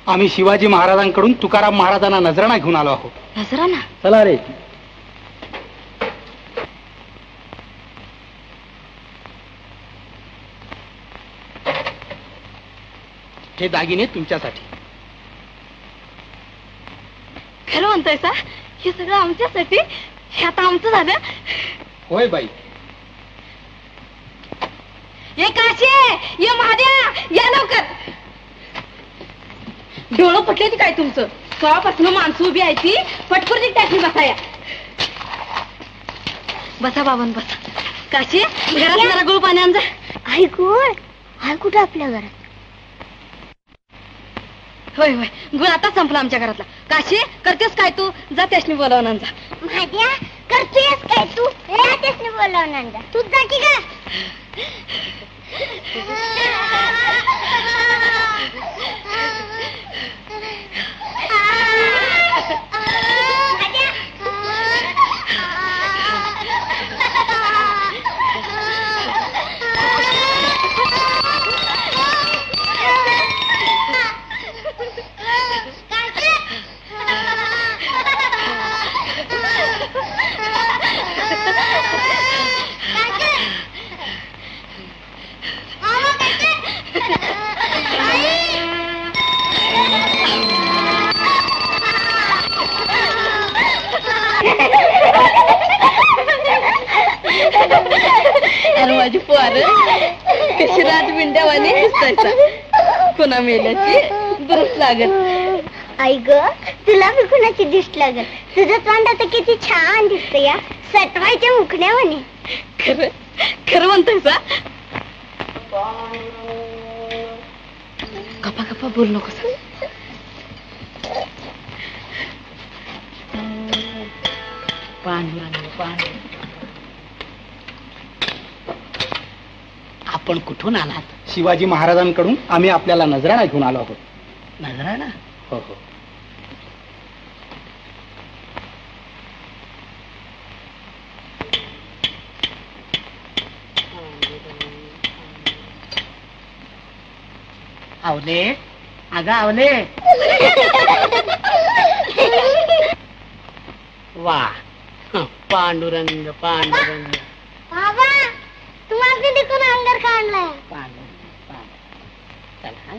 Speaker 6: आम्ही शिवाजी महाराजांकडून तुकाराम महाराजांना नजराणा घेऊन आलो आहोत.
Speaker 3: नजराणा?
Speaker 6: चला रे. हे दागिने तुमच्यासाठी.
Speaker 3: खरं म्हणतोय सा? हे सगळं आमच्यासाठी? हे आता आमचं झालं?
Speaker 6: होय बाई.
Speaker 3: ये काशी, ये महाद्या, या लवकर. डोळं पटले ती काय तुमचं? कवापासून माणसं उभी आहे ती पटकुरती टाकली बसाया. बसा बाबांनो बसा. काशी घरात जरा गुळ पाणी आण जा.
Speaker 4: आई गुळ? आई कुठं आपल्या घरात?
Speaker 3: होय होय गुळ आता संपला आमच्या घरातला. काशी करतेस काय तू? जा त्याशनी बोलावून आण जा.
Speaker 4: माझ्या करतोयस काय तू? त्यासने बोलावून आण जा. तूच जा की ग.
Speaker 3: अरे माझी पोर कशी रात बिंड्यावानी दिसतायचा. कोणा मेल्याची बरंच लागत.
Speaker 4: आई ग तुला बी कुणाची दिसत लागल. तुझं तोंड आता किती छान दिसत या सटवायच्या मुखण्यावानी.
Speaker 3: खरं खरं म्हणतोय सा? गप्पा गप्पा बोल नको सा.
Speaker 5: पांडुरंग पांडुरंग. आपण कुठून आलात?
Speaker 6: शिवाजी महाराजांकडून आम्ही आपल्याला नजराणा घेऊन आलो आहोत.
Speaker 5: नजराणा?
Speaker 6: हो हो.
Speaker 5: आवले अगं आवले. वा पांडुरंग पांडुरंग.
Speaker 4: बाबा तुम्हाला देखून अंगार काढलाय.
Speaker 5: पांडुरंग पांडुरंग. चला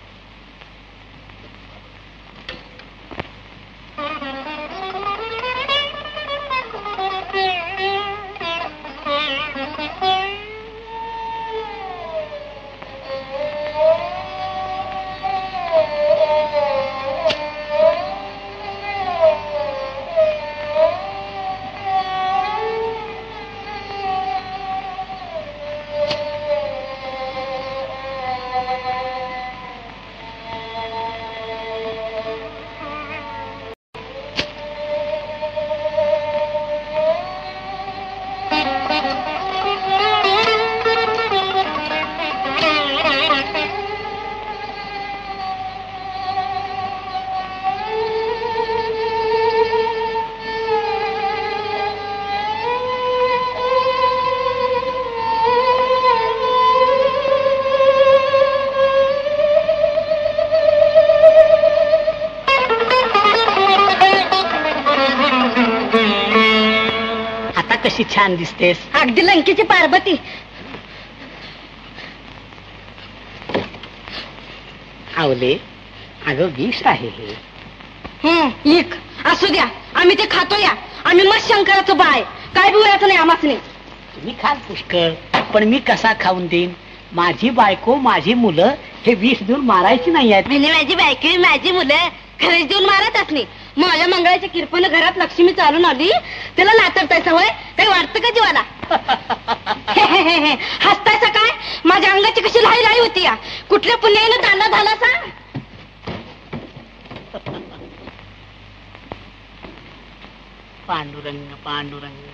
Speaker 5: कशी छान दिसतेस.
Speaker 3: अगदी लंकेची पार्वती.
Speaker 5: आवले अगं विष आहे हे.
Speaker 3: हम्म एक असू द्या आम्ही ते खातो या. आम्ही मस्त शंकराचं बाय काय बी वयाचं नाही आम्हासनी.
Speaker 5: तुम्ही खाल पुष्कळ पण मी कसा खाऊन देईन. माझी बायको माझी मुलं हे विष देऊन मारायची नाही आहेत.
Speaker 3: माझी बायको माझी मुलं खरंच देऊन मारतच नाही. माझ्या मंगळाच्या किरपण घरात लक्ष्मी चालून आली त्याला लातडतायचा होय. काही वाटतं का जीवाला? हसतायचा काय? माझ्या अंगाची कशी लाई लाई होती या. कुठल्या पुण्यानं दांडा झाला सांग.
Speaker 5: पांडुरंग पांडुरंग.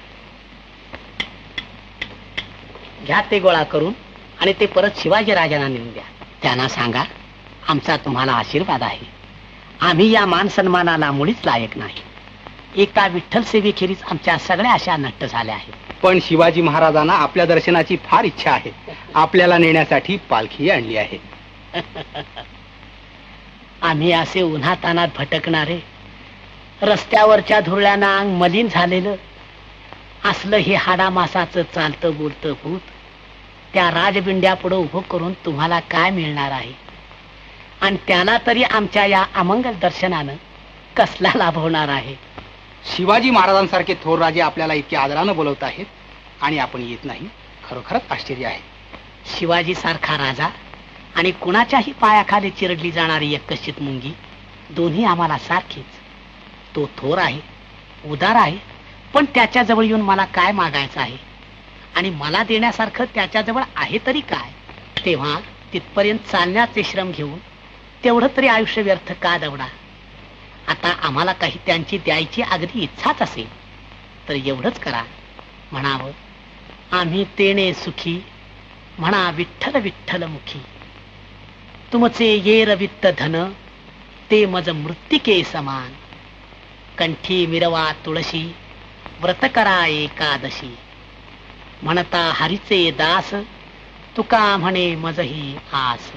Speaker 5: घ्या ते गोळा करून आणि ते परत शिवाजी राजांना नेऊन द्या. त्यांना सांगा आमचा तुम्हाला आशीर्वाद आहे. आम्ही या मान सन्मानाला मुळीच लायक नाही. एका विठ्ठल सेवेखेरीज आमच्या सगळ्या आशा नष्ट झाल्या आहेत.
Speaker 6: पण शिवाजी महाराजांना आपल्या दर्शनाची फार इच्छा आहे. आपल्याला नेण्यासाठी पालखी आणली आहे.
Speaker 5: आम्ही असे उन्हातानात भटकणारे, रस्त्यावरच्या धुरळ्यानं अंग मलिन झालेलं असलं हे हाडामासाचं चालतं बोलतं भूत त्या राजबिंड्यापुढं उभं करून तुम्हाला काय मिळणार आहे? आणि त्याला तरी आमच्या या अमंगल दर्शनानं कसला लाभ होणार आहे?
Speaker 1: शिवाजी महाराजांसारखे थोर राजे आपल्याला इतक्या आदरानं बोलवत आहेत आणि आपण येत नाही, खरोखरच आश्चर्य आहे.
Speaker 5: शिवाजी सारखा राजा आणि कुणाच्याही पायाखाली चिरडली जाणारी एक कश्चित मुंगी, दोन्ही आम्हाला सारखीच. तो थोर आहे, उदार आहे, पण त्याच्याजवळ येऊन मला काय मागायचं आहे? आणि मला देण्यासारखं त्याच्याजवळ आहे तरी काय? तेव्हा तिथपर्यंत चालण्याचे श्रम घेऊन तेवढं तरी आयुष्य व्यर्थ का दवडा? आता आम्हाला काही त्यांची द्यायची अगदी इच्छाच असेल तर एवढंच करा, म्हणावं आम्ही तेने सुखी, म्हणा विठ्ठल विठ्ठल मुखी. तुमचे येर वित्त धन ते मज मृत्तिके समान. कंठी मिरवा तुळशी व्रत करा एकादशी. म्हणता हरीचे दास तुका म्हणे मजही आस.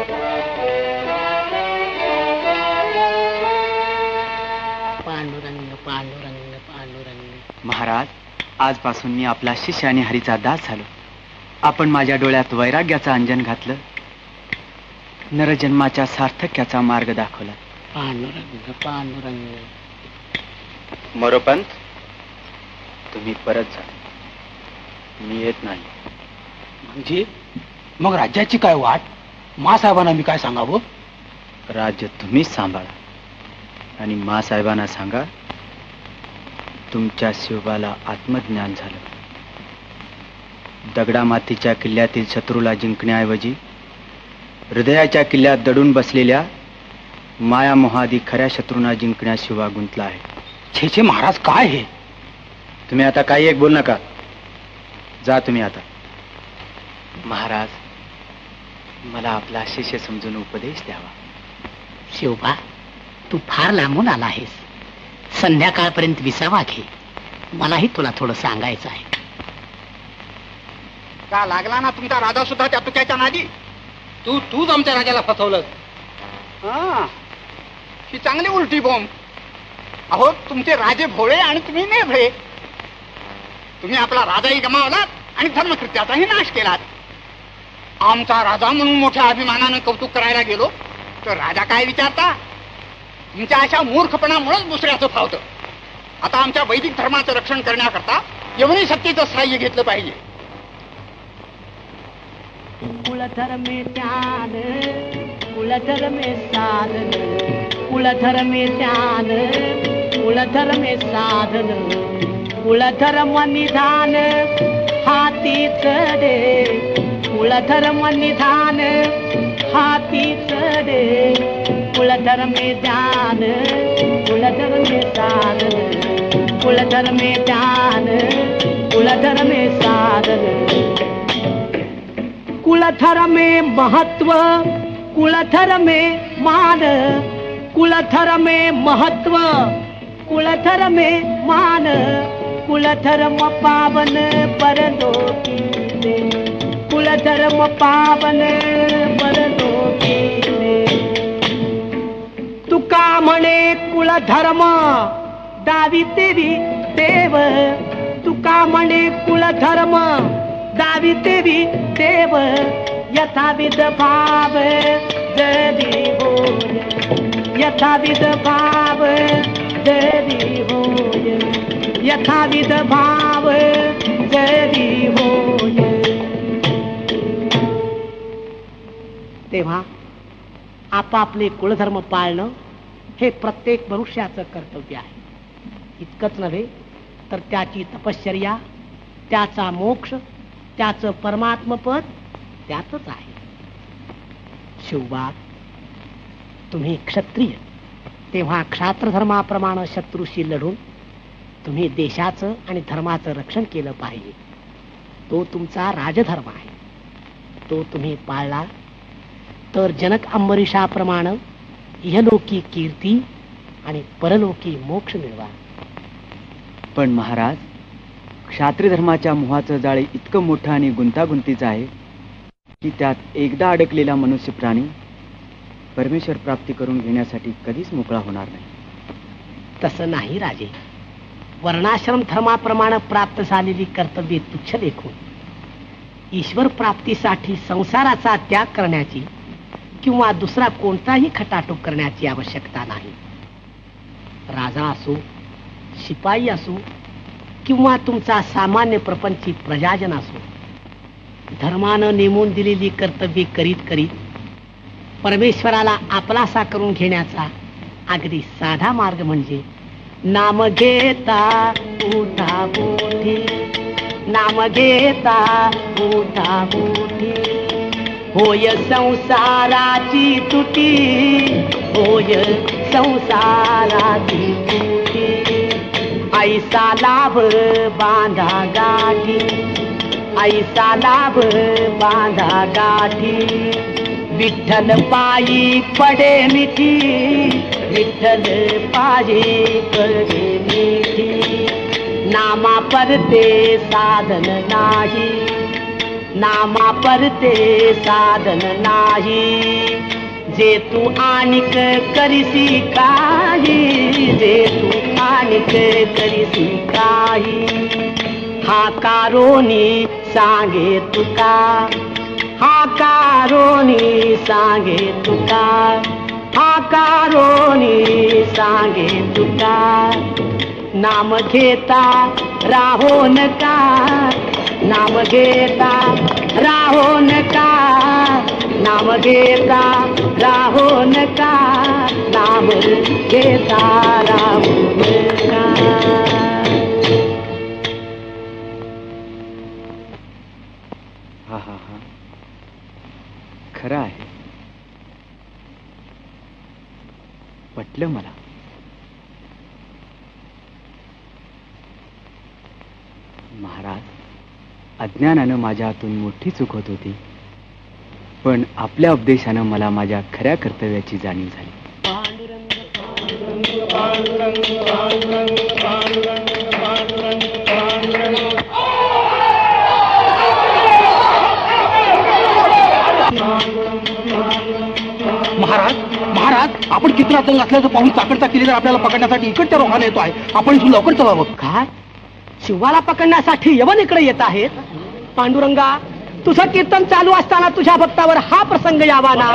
Speaker 5: पांडुरंग पांडुरंग पांडुरंग.
Speaker 9: महाराज, आजपासून मी आपला शिष्य आणि हरीचा दास झालो. आपण माझ्या डोळ्यात वैराग्याचं अंजन घातलं, नरजन्माच्या सार्थक्याचा मार्ग दाखवला.
Speaker 5: पांडुरंग पांडुरंग.
Speaker 9: मोरोपंत, तुम्ही परत जा, मी येत नाही.
Speaker 1: म्हणजे मग राज्याची काय वाट? मासाहेबांना मी काय सांगावं?
Speaker 9: राज्य तुम्हीच सांभाळा आणि मासाहेबांना सांगा तुमच्या शिवबाला आत्मज्ञान झालं. दगडामातीच्या किल्ल्यातील शत्रूला जिंकण्याऐवजी हृदयाच्या किल्ल्यात दडून बसलेल्या मायामोहादी खऱ्या शत्रूंना जिंकण्यात शिवा गुंतला आहे.
Speaker 1: छे छे महाराज, काय हे?
Speaker 9: तुम्ही आता काही एक बोल नका, जा तुम्ही आता. महाराज, मला आपला शिष्य समजून उपदेश द्यावा.
Speaker 5: शिवबा, तू फार लांबून आला आहेस. संध्याकाळपर्यंत विसावा घे, मलाही तुला थोडं सांगायचं आहे.
Speaker 1: का लागला ना तुमचा राजा सुद्धा त्या तुक्याच्या नादी? तू तूच आमच्या राजाला फसवलं. हा, ही चांगली उलटी बॉम्ब. अहो, तुमचे राजे भोळे आणि तुम्ही नेभळे. तुम्ही आपला राजाही गमावलात आणि धर्मकृत्याचाही नाश केलात. आमचा राजा म्हणून मोठ्या अभिमानानं कौतुक करायला गेलो तर राजा काय विचारता? तुमच्या अशा मूर्खपणामुळेच दुसऱ्याचं फावतं. आता आमच्या वैदिक धर्माचं रक्षण करण्याकरता यवनी सत्तेचं सहाय्य घेतलं पाहिजे.
Speaker 5: कुळधर में ध्यान, कुळधर में साधन, कुळधर में ध्यान, कुळधर में साधन, कुळधर निधान हाती चढे, कुळधर निधान हाती चढे, कुळधर में ध्यान, कुळधर में साधन, कुळधर में ध्यान, कुळधर में साधन. कुलधर में महत्व, कुलधर में मान, कुलधर में महत्व, कुलधर में मान, कुलधर्म पावन परलोकी ले, कुलधर्म पावन परलोकी ले. तुका म्हणे कुलधर्म दावी तेवी देव, तुका म्हणे कुलधर्म दावी तेवी देव. यथाविध भाव जरी होय, यथाविध भाव जरी होय, यथाविध भाव जरी होय. तेव्हा आपापले कुलधर्म पाळणं हे प्रत्येक मनुष्याचं कर्तव्य आहे. इतकंच नव्हे तर त्याची तपश्चर्या, त्याचा मोक्ष, त्याचं परमात्मपद त्यातच आहे. शिवबा, तुम्ही क्षत्रिय, तेव्हा क्षात्रधर्माप्रमाणे शत्रूशी लढून तुम्ही देशाचं आणि धर्माचं रक्षण केलं पाहिजे. तो तुमचा राजधर्म आहे. तो तुम्ही पाळला तर जनक अंबरीषाप्रमाणे इहलोकी कीर्ती आणि परलोकी मोक्ष मिळवा.
Speaker 9: पण महाराज, क्षात्रिय धर्माच्या मोहाचं जाळे इतकं मोठं आणि गुंतागुंतीचं आहे की त्यात एकदा अडकलेला मनुष्य प्राणी परमेश्वर प्राप्ती करून घेण्यासाठी कधीच मोकळा होणार नाही.
Speaker 5: तसं नाही राजे. वर्णाश्रम धर्माप्रमाणे प्राप्त झालेली कर्तव्ये तुच्छ देखून ईश्वर प्राप्तीसाठी संसाराचा त्याग करण्याची किंवा दुसरा कोणताही खटाटोप करण्याची आवश्यकता नाही. राजा असो, शिपाई असो किंवा तुमचा सामान्य प्रपंची प्रजाजन असो, धर्मानं नेमून दिलेली कर्तव्ये करीत करीत परमेश्वराला आपलासा करून घेण्याचा अगदी साधा मार्ग म्हणजे नाम घेता उठा बोधी, नाम घेता उठा बोधी. होय संसाराची तुटी, होय संसाराची तुटी. ऐसा लाभ बांधा गाठी, ऐसा लाभ बांधा गाठी. विठ्ठल पायी पडे मिठी, विठ्ठल पायी पडे मिठी. नामा परते साधन नाही, नामा परते साधन नाही. जे तू आणिक करीसी काही, जे तू आणिक करीसी काही. हा कारोनी सांगे तुका, हा कारोनी सांगे तुका, हा कारोनी सांगे तुका. नाम घेता राहो नका, नाम घेता राहो नका, नाम घेता राहो नका, नाम घेता राहो नका.
Speaker 9: हा हा हा, खरं आहे. पटलं मला. महाराज, अज्ञानानं माझ्या हातून मोठी चूक होत होती, पण आपल्या उपदेशानं मला माझ्या खऱ्या कर्तव्याची जाणीव झाली.
Speaker 1: महाराज, महाराज, आपण किती आतंक असल्याचं पाहून चाकडचा किल्लेदार आपल्याला पकडण्यासाठी इकडच्या रोखाने येतो आहे. आपण इथून लवकर चलावं.
Speaker 5: काय? शिवाला पकडण्यासाठी यवन इकडे येत आहेत? पांडुरंगा, तुझं कीर्तन चालू असताना तुझ्या भक्तावर हा प्रसंग यावा ना.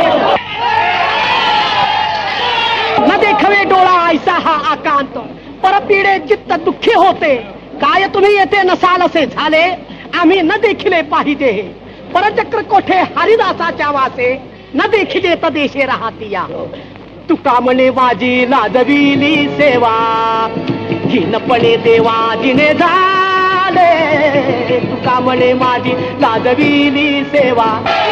Speaker 5: न देखवे डोळा ऐसा हा आकांत, परपीडे चित्त दुःखी होते. काय तुम्ही येते नसाल असे झाले, आम्ही न देखिले पाहिजे. परचक्र कोठे हरिदासाच्या वासे, न देखिले तर देशे राहतिया. तुका म्हणे माझी लाजविली सेवा, हीनपणे देवा दिने झाले. तुका म्हणे माझी लाजविली सेवा.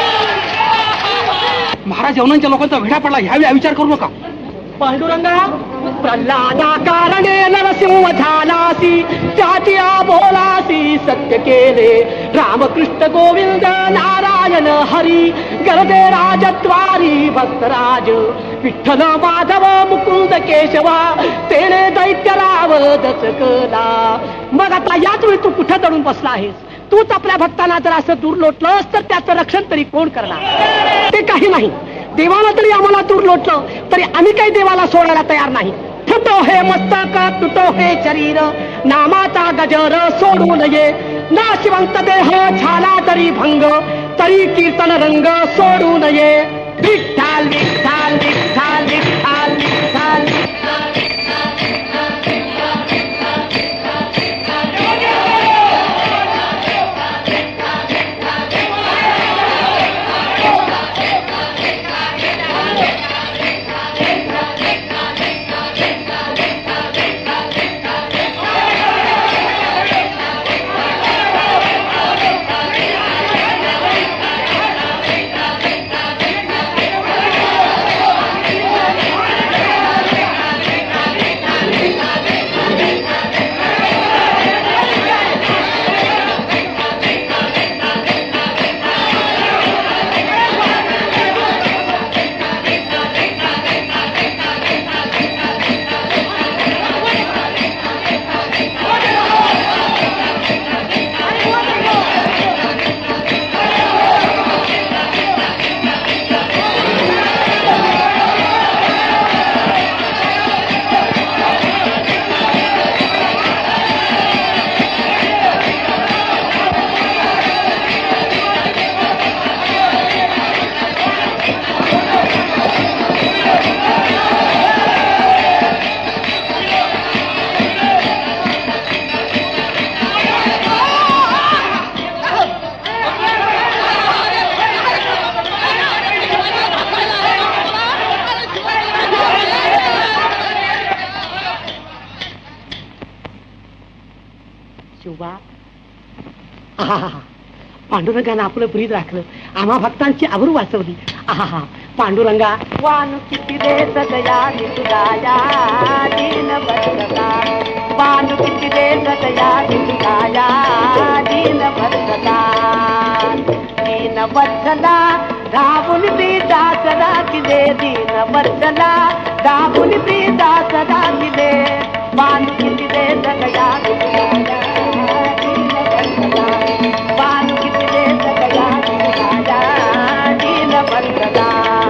Speaker 1: महाराज, यवनांच्या लोकांचा वेढा पडला, ह्यावेळी विचार करू नका.
Speaker 5: पांडुरंगा, प्रल्हादा कारणे नरसिंह झालासी, त्याच्या बोलासी सत्य केले. रामकृष्ण गोविंद नारायण हरी, गरदे राजद्वारी भक्तराज. विठ्ठल माधव मुकुंद केशवा, तेने दैत्य राव दचकला. मग आता याच वेळी तू कुठे दडून बसला आहेस? तूच आपल्या भक्तांना जर असं दूर लोटलंस तर त्याचं रक्षण तरी कोण करणार? ते काही नाही. देवाला तरी आम्हाला दूर लोटलं तरी आम्ही काही देवाला सोडायला तयार नाही. फुटो हे मस्तक, तुटो हे शरीर, नामाचा गजर सोडू नये. नाशिवंत देह झाला तरी भंग, तरी कीर्तन रंग सोडू नये. विठ्ठल विठ्ठल विठ्ठल विठ्ठल विठ्ठल. आहा, पांडुरंगानं आपलं ब्रीद राखलं, आम्हा भक्तांची आबरू वाचवली. आहा, पांडुरंगा वान किती रे सदया निसुदाया दीन बंधना, वान किती रे सदया निसुदाया दीन बंधना, दीन बंधना धावून ब्रीदा सदा किले, दीन बंधना धावून ब्रीदा सदा किले, वान किती रे सदया निसुदाया दीन बंधना, वान किती रे सदया निसुदाया दीन बंधना.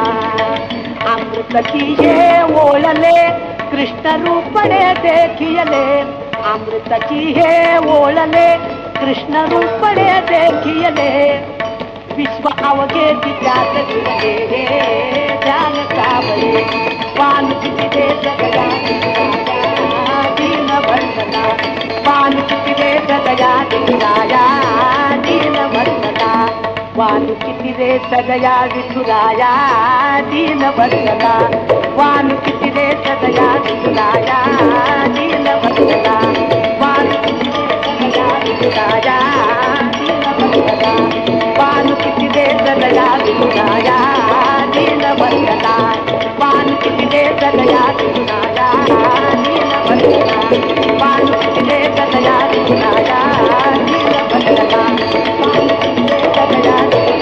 Speaker 5: अमृतची हे ओळले कृष्ण रूपणे देखियले, अमृतची हे ओळले कृष्ण रूपणे देखियले, विश्व अवघे तिच्यात घडले ध्यान सावळे, पान किती रे सगळ्या दीन बंधना, पान किती रे सगळ्या दिसराया दीन बंधना, वान किती रे सगळ्या विठुराया दीन बंधना, वान किती रे सगळ्या विठुराया दीन बंधना, वान किती रे सगळ्या विठुराया दीन बंधना, वान किती रे सगळ्या विठुराया दीन बंधना, वान किती रे सगळ्या विठुराया दीन बंधना, वान किती रे सगळ्या विठुराया दीन बंधना, वान किती रे सगळ्या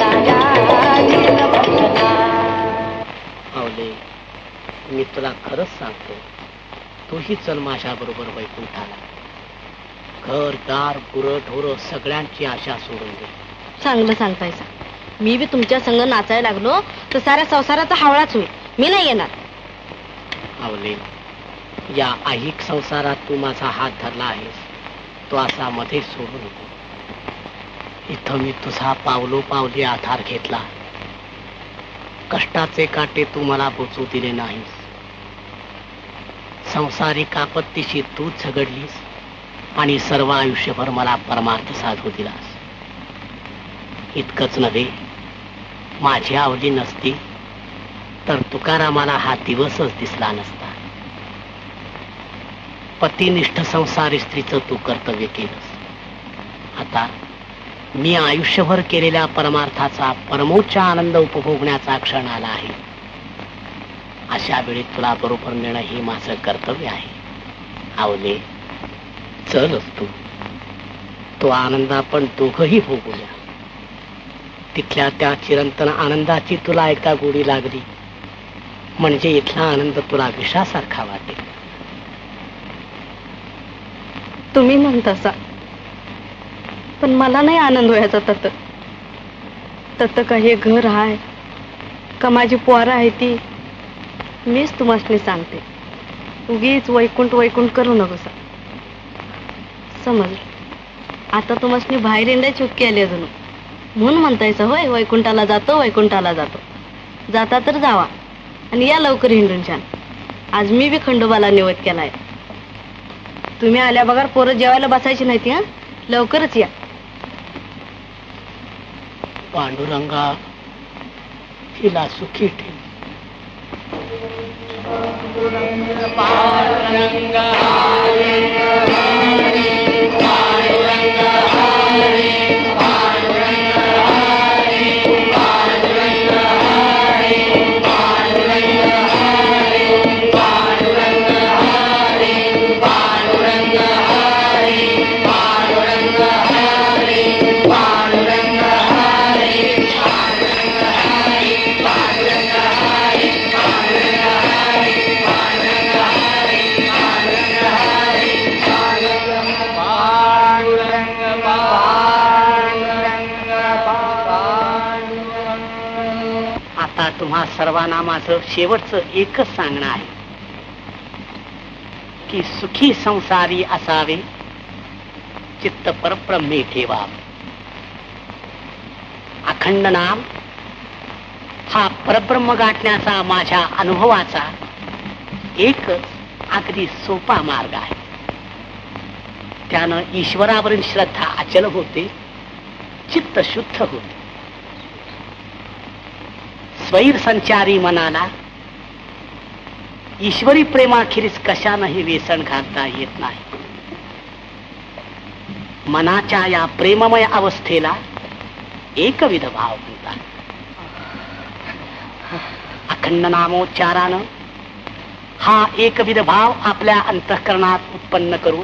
Speaker 5: आवले, मी तुला खरंच सांगतो, तूही चल माझ्या बरोबर वैकुंठाला. घर दार गुरं ढोर सगळ्यांची आशा सोडून दे.
Speaker 3: चांगलं सांगतायसा. मी बी तुमच्या संग नाचायला लागलो तर साऱ्या संसाराचा हावळाच होईल. मी नाही येणार.
Speaker 5: आवले, या ऐहिक संसारात तू माझा हात धरला आहेस, तो असा मध्ये सोडू नको. इथं मी तुझा पावलो पावली आधार घेतला, कष्टाचे काटे तू मला बोचू दिले नाहीस, संसारिक आपत्तीशी तू झगडलीस आणि सर्व आयुष्यभर मला परमार्थ साधू दिलास. इतकंच नव्हे, माझी आवली नसती तर तुकारामाला हा दिवसच दिसला नसता. पतिनिष्ठ संसारी स्त्रीचं तू कर्तव्य केलंस. आता मी आयुष्यभर केलेल्या परमार्थाचा परमोच्च आनंद उपभोगण्याचा क्षण आला आहे. अशा वेळी तुला बरोबर नेणं हे माझं कर्तव्य आहे. आवले, चलच तू. तो आनंद आपण दोघही भोगूया. तिथल्या त्या चिरंतन आनंदाची तुला एकदा गोडी लागली म्हणजे इथला आनंद तुला विषासारखा वाटेल.
Speaker 3: तुम्ही म्हणतासा, पण मला नाही आनंद व्हायचा. तत तत का हे घर आहे का माझी पोरं आहे ती, मीच तुम्हाला सांगते. उगीच वैकुंठ वैकुंठ करू नकोसा. समज, आता तुम्हाला बाहेर येण्याची चुकी आली अजून, म्हणून म्हणतायचं होय वैकुंठाला जातो वैकुंठाला जातो. जाता तर जावा आणि या लवकर हिंडून छान. आज मी बी खंडोबाला निवद केलाय. तुम्ही आल्या बघा, पोरं जेवायला बसायची नाही ती. हा, लवकरच या.
Speaker 5: पांडुरंगा, तिला सुखी ठेव. पांडुरंग हरे हरे, पांडुरंग हरे, पांडुरंग हरे, पांडुरंग हरे, पांडुरंग हरे, पांडुरंग हरे, पांडुरंग हरे, पांडुरंग हरे, पांडुरंग हरे, पांडुरंग हरे, पांडुरंग हरे, पांडुरंग हरे, पांडुरंग हरे, पांडुरंग पांडुरंग. आता तुम्हा सर्वांना माझं शेवटचं एकच सांगणं आहे की सुखी संसारी असावे, चित्त परब्रह्मे ठेवावे. अखंड नाम हा परब्रह्म गाठण्याचा माझ्या अनुभवाचा एकच अगदी सोपा मार्ग आहे. त्यानं ईश्वरावरील श्रद्धा अचल होते, चित्त शुद्ध होते. स्वैर संचारी मनाला ईश्वरी प्रेमाखेरीज कशानंही व्यसन घालता येत नाही. मनाच्या या प्रेममय अवस्थेला एकविध भाव म्हणतात. अखंड नामोच्चारानं हा एकविध भाव आपल्या अंतःकरणात उत्पन्न करून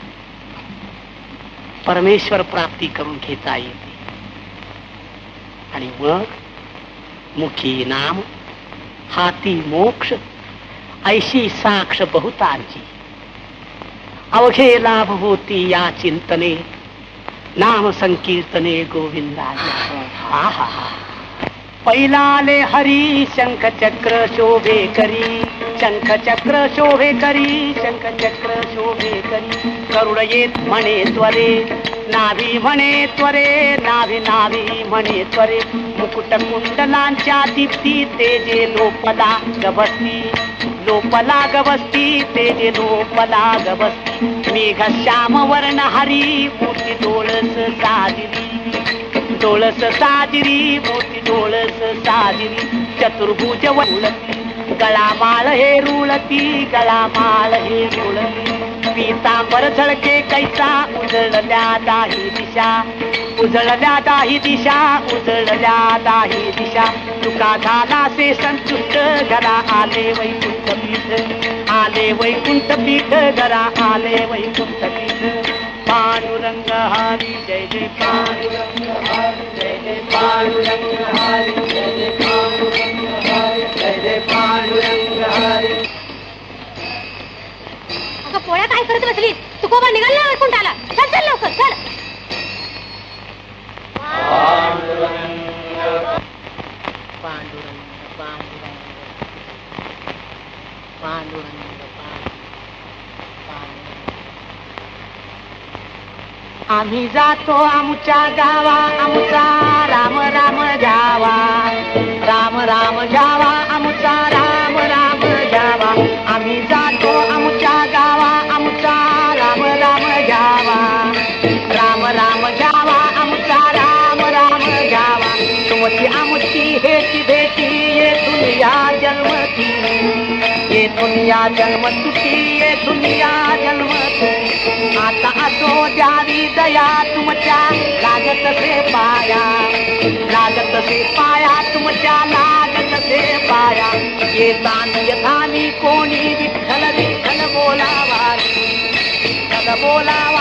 Speaker 5: परमेश्वर प्राप्ती करून घेता येते. आणि मग मुखी नाम हाती मोक्ष ऐशी साक्ष बहुतांची अवघे लाभ होती या चिंतने नाम संकीर्तने गोविंदाची. हा हा हा पैलाले हरी शंख चक्र शोभे करी शंख चक्र शोभे करी शंख चक्र शोभे करी करुण येत म्हणे त्वरे नाभी म्हणे त्वरे नाभी नाभी म्हणे त्वरे मुकुट कुंडलांच्या दीप्ती तेजे लोपला गबसती लोपला गबसती तेजे लोपला गबसती मेघ श्याम वर्ण हरी मोठी डोळस साजिरी डोळस साजिरी मोठी डोळस साजिरी चतुर्भुज वळती गळा माळ हे रुळती गळा माळ हे रुळती पीतांबर झळके कैसा उजळल्या दाही दिशा उजळल्या दाही दिशा उजळल्या दाही दिशा तुका झाला से संतुष्ट घरा आले वैकुंठ पीठ आले वैकुंठ पीठ घरा आले वैकुंठ पीठ. पांडुरंग हरी जय जय पांडुरंग हरी जय जय पांडुरंग हरी जय जय पांडुरंग हरी जय जय पांडुरंग हरी.
Speaker 3: अगं पोळ्या काय करत बसली? तुकोबा निघाला वैकुंठाला. चल चल लवकर चल.
Speaker 2: पांडुरंग पांडुरंग पांडुरंग पांडुरंग
Speaker 5: आम्ही जातो आमच्या गावा आमचा राम राम जावा राम राम जावा आमचा राम राम जावा. आम्ही जातो आमच्या गावा आमचा राम राम जावा राम राम जावा आमचा राम राम जावा. तुमची आमची हेची भेटी येथून या जन्मती येथून या जन्मतुटी येथून या जन्मतुटी. आता असो द्यावी दया तुमच्या लागत से पाया लागत से पाया तुमच्या लागत से पाया. येतानी यथानी कोणी विठ्ठल विठ्ठल बोलावा विठ्ठल बोलावा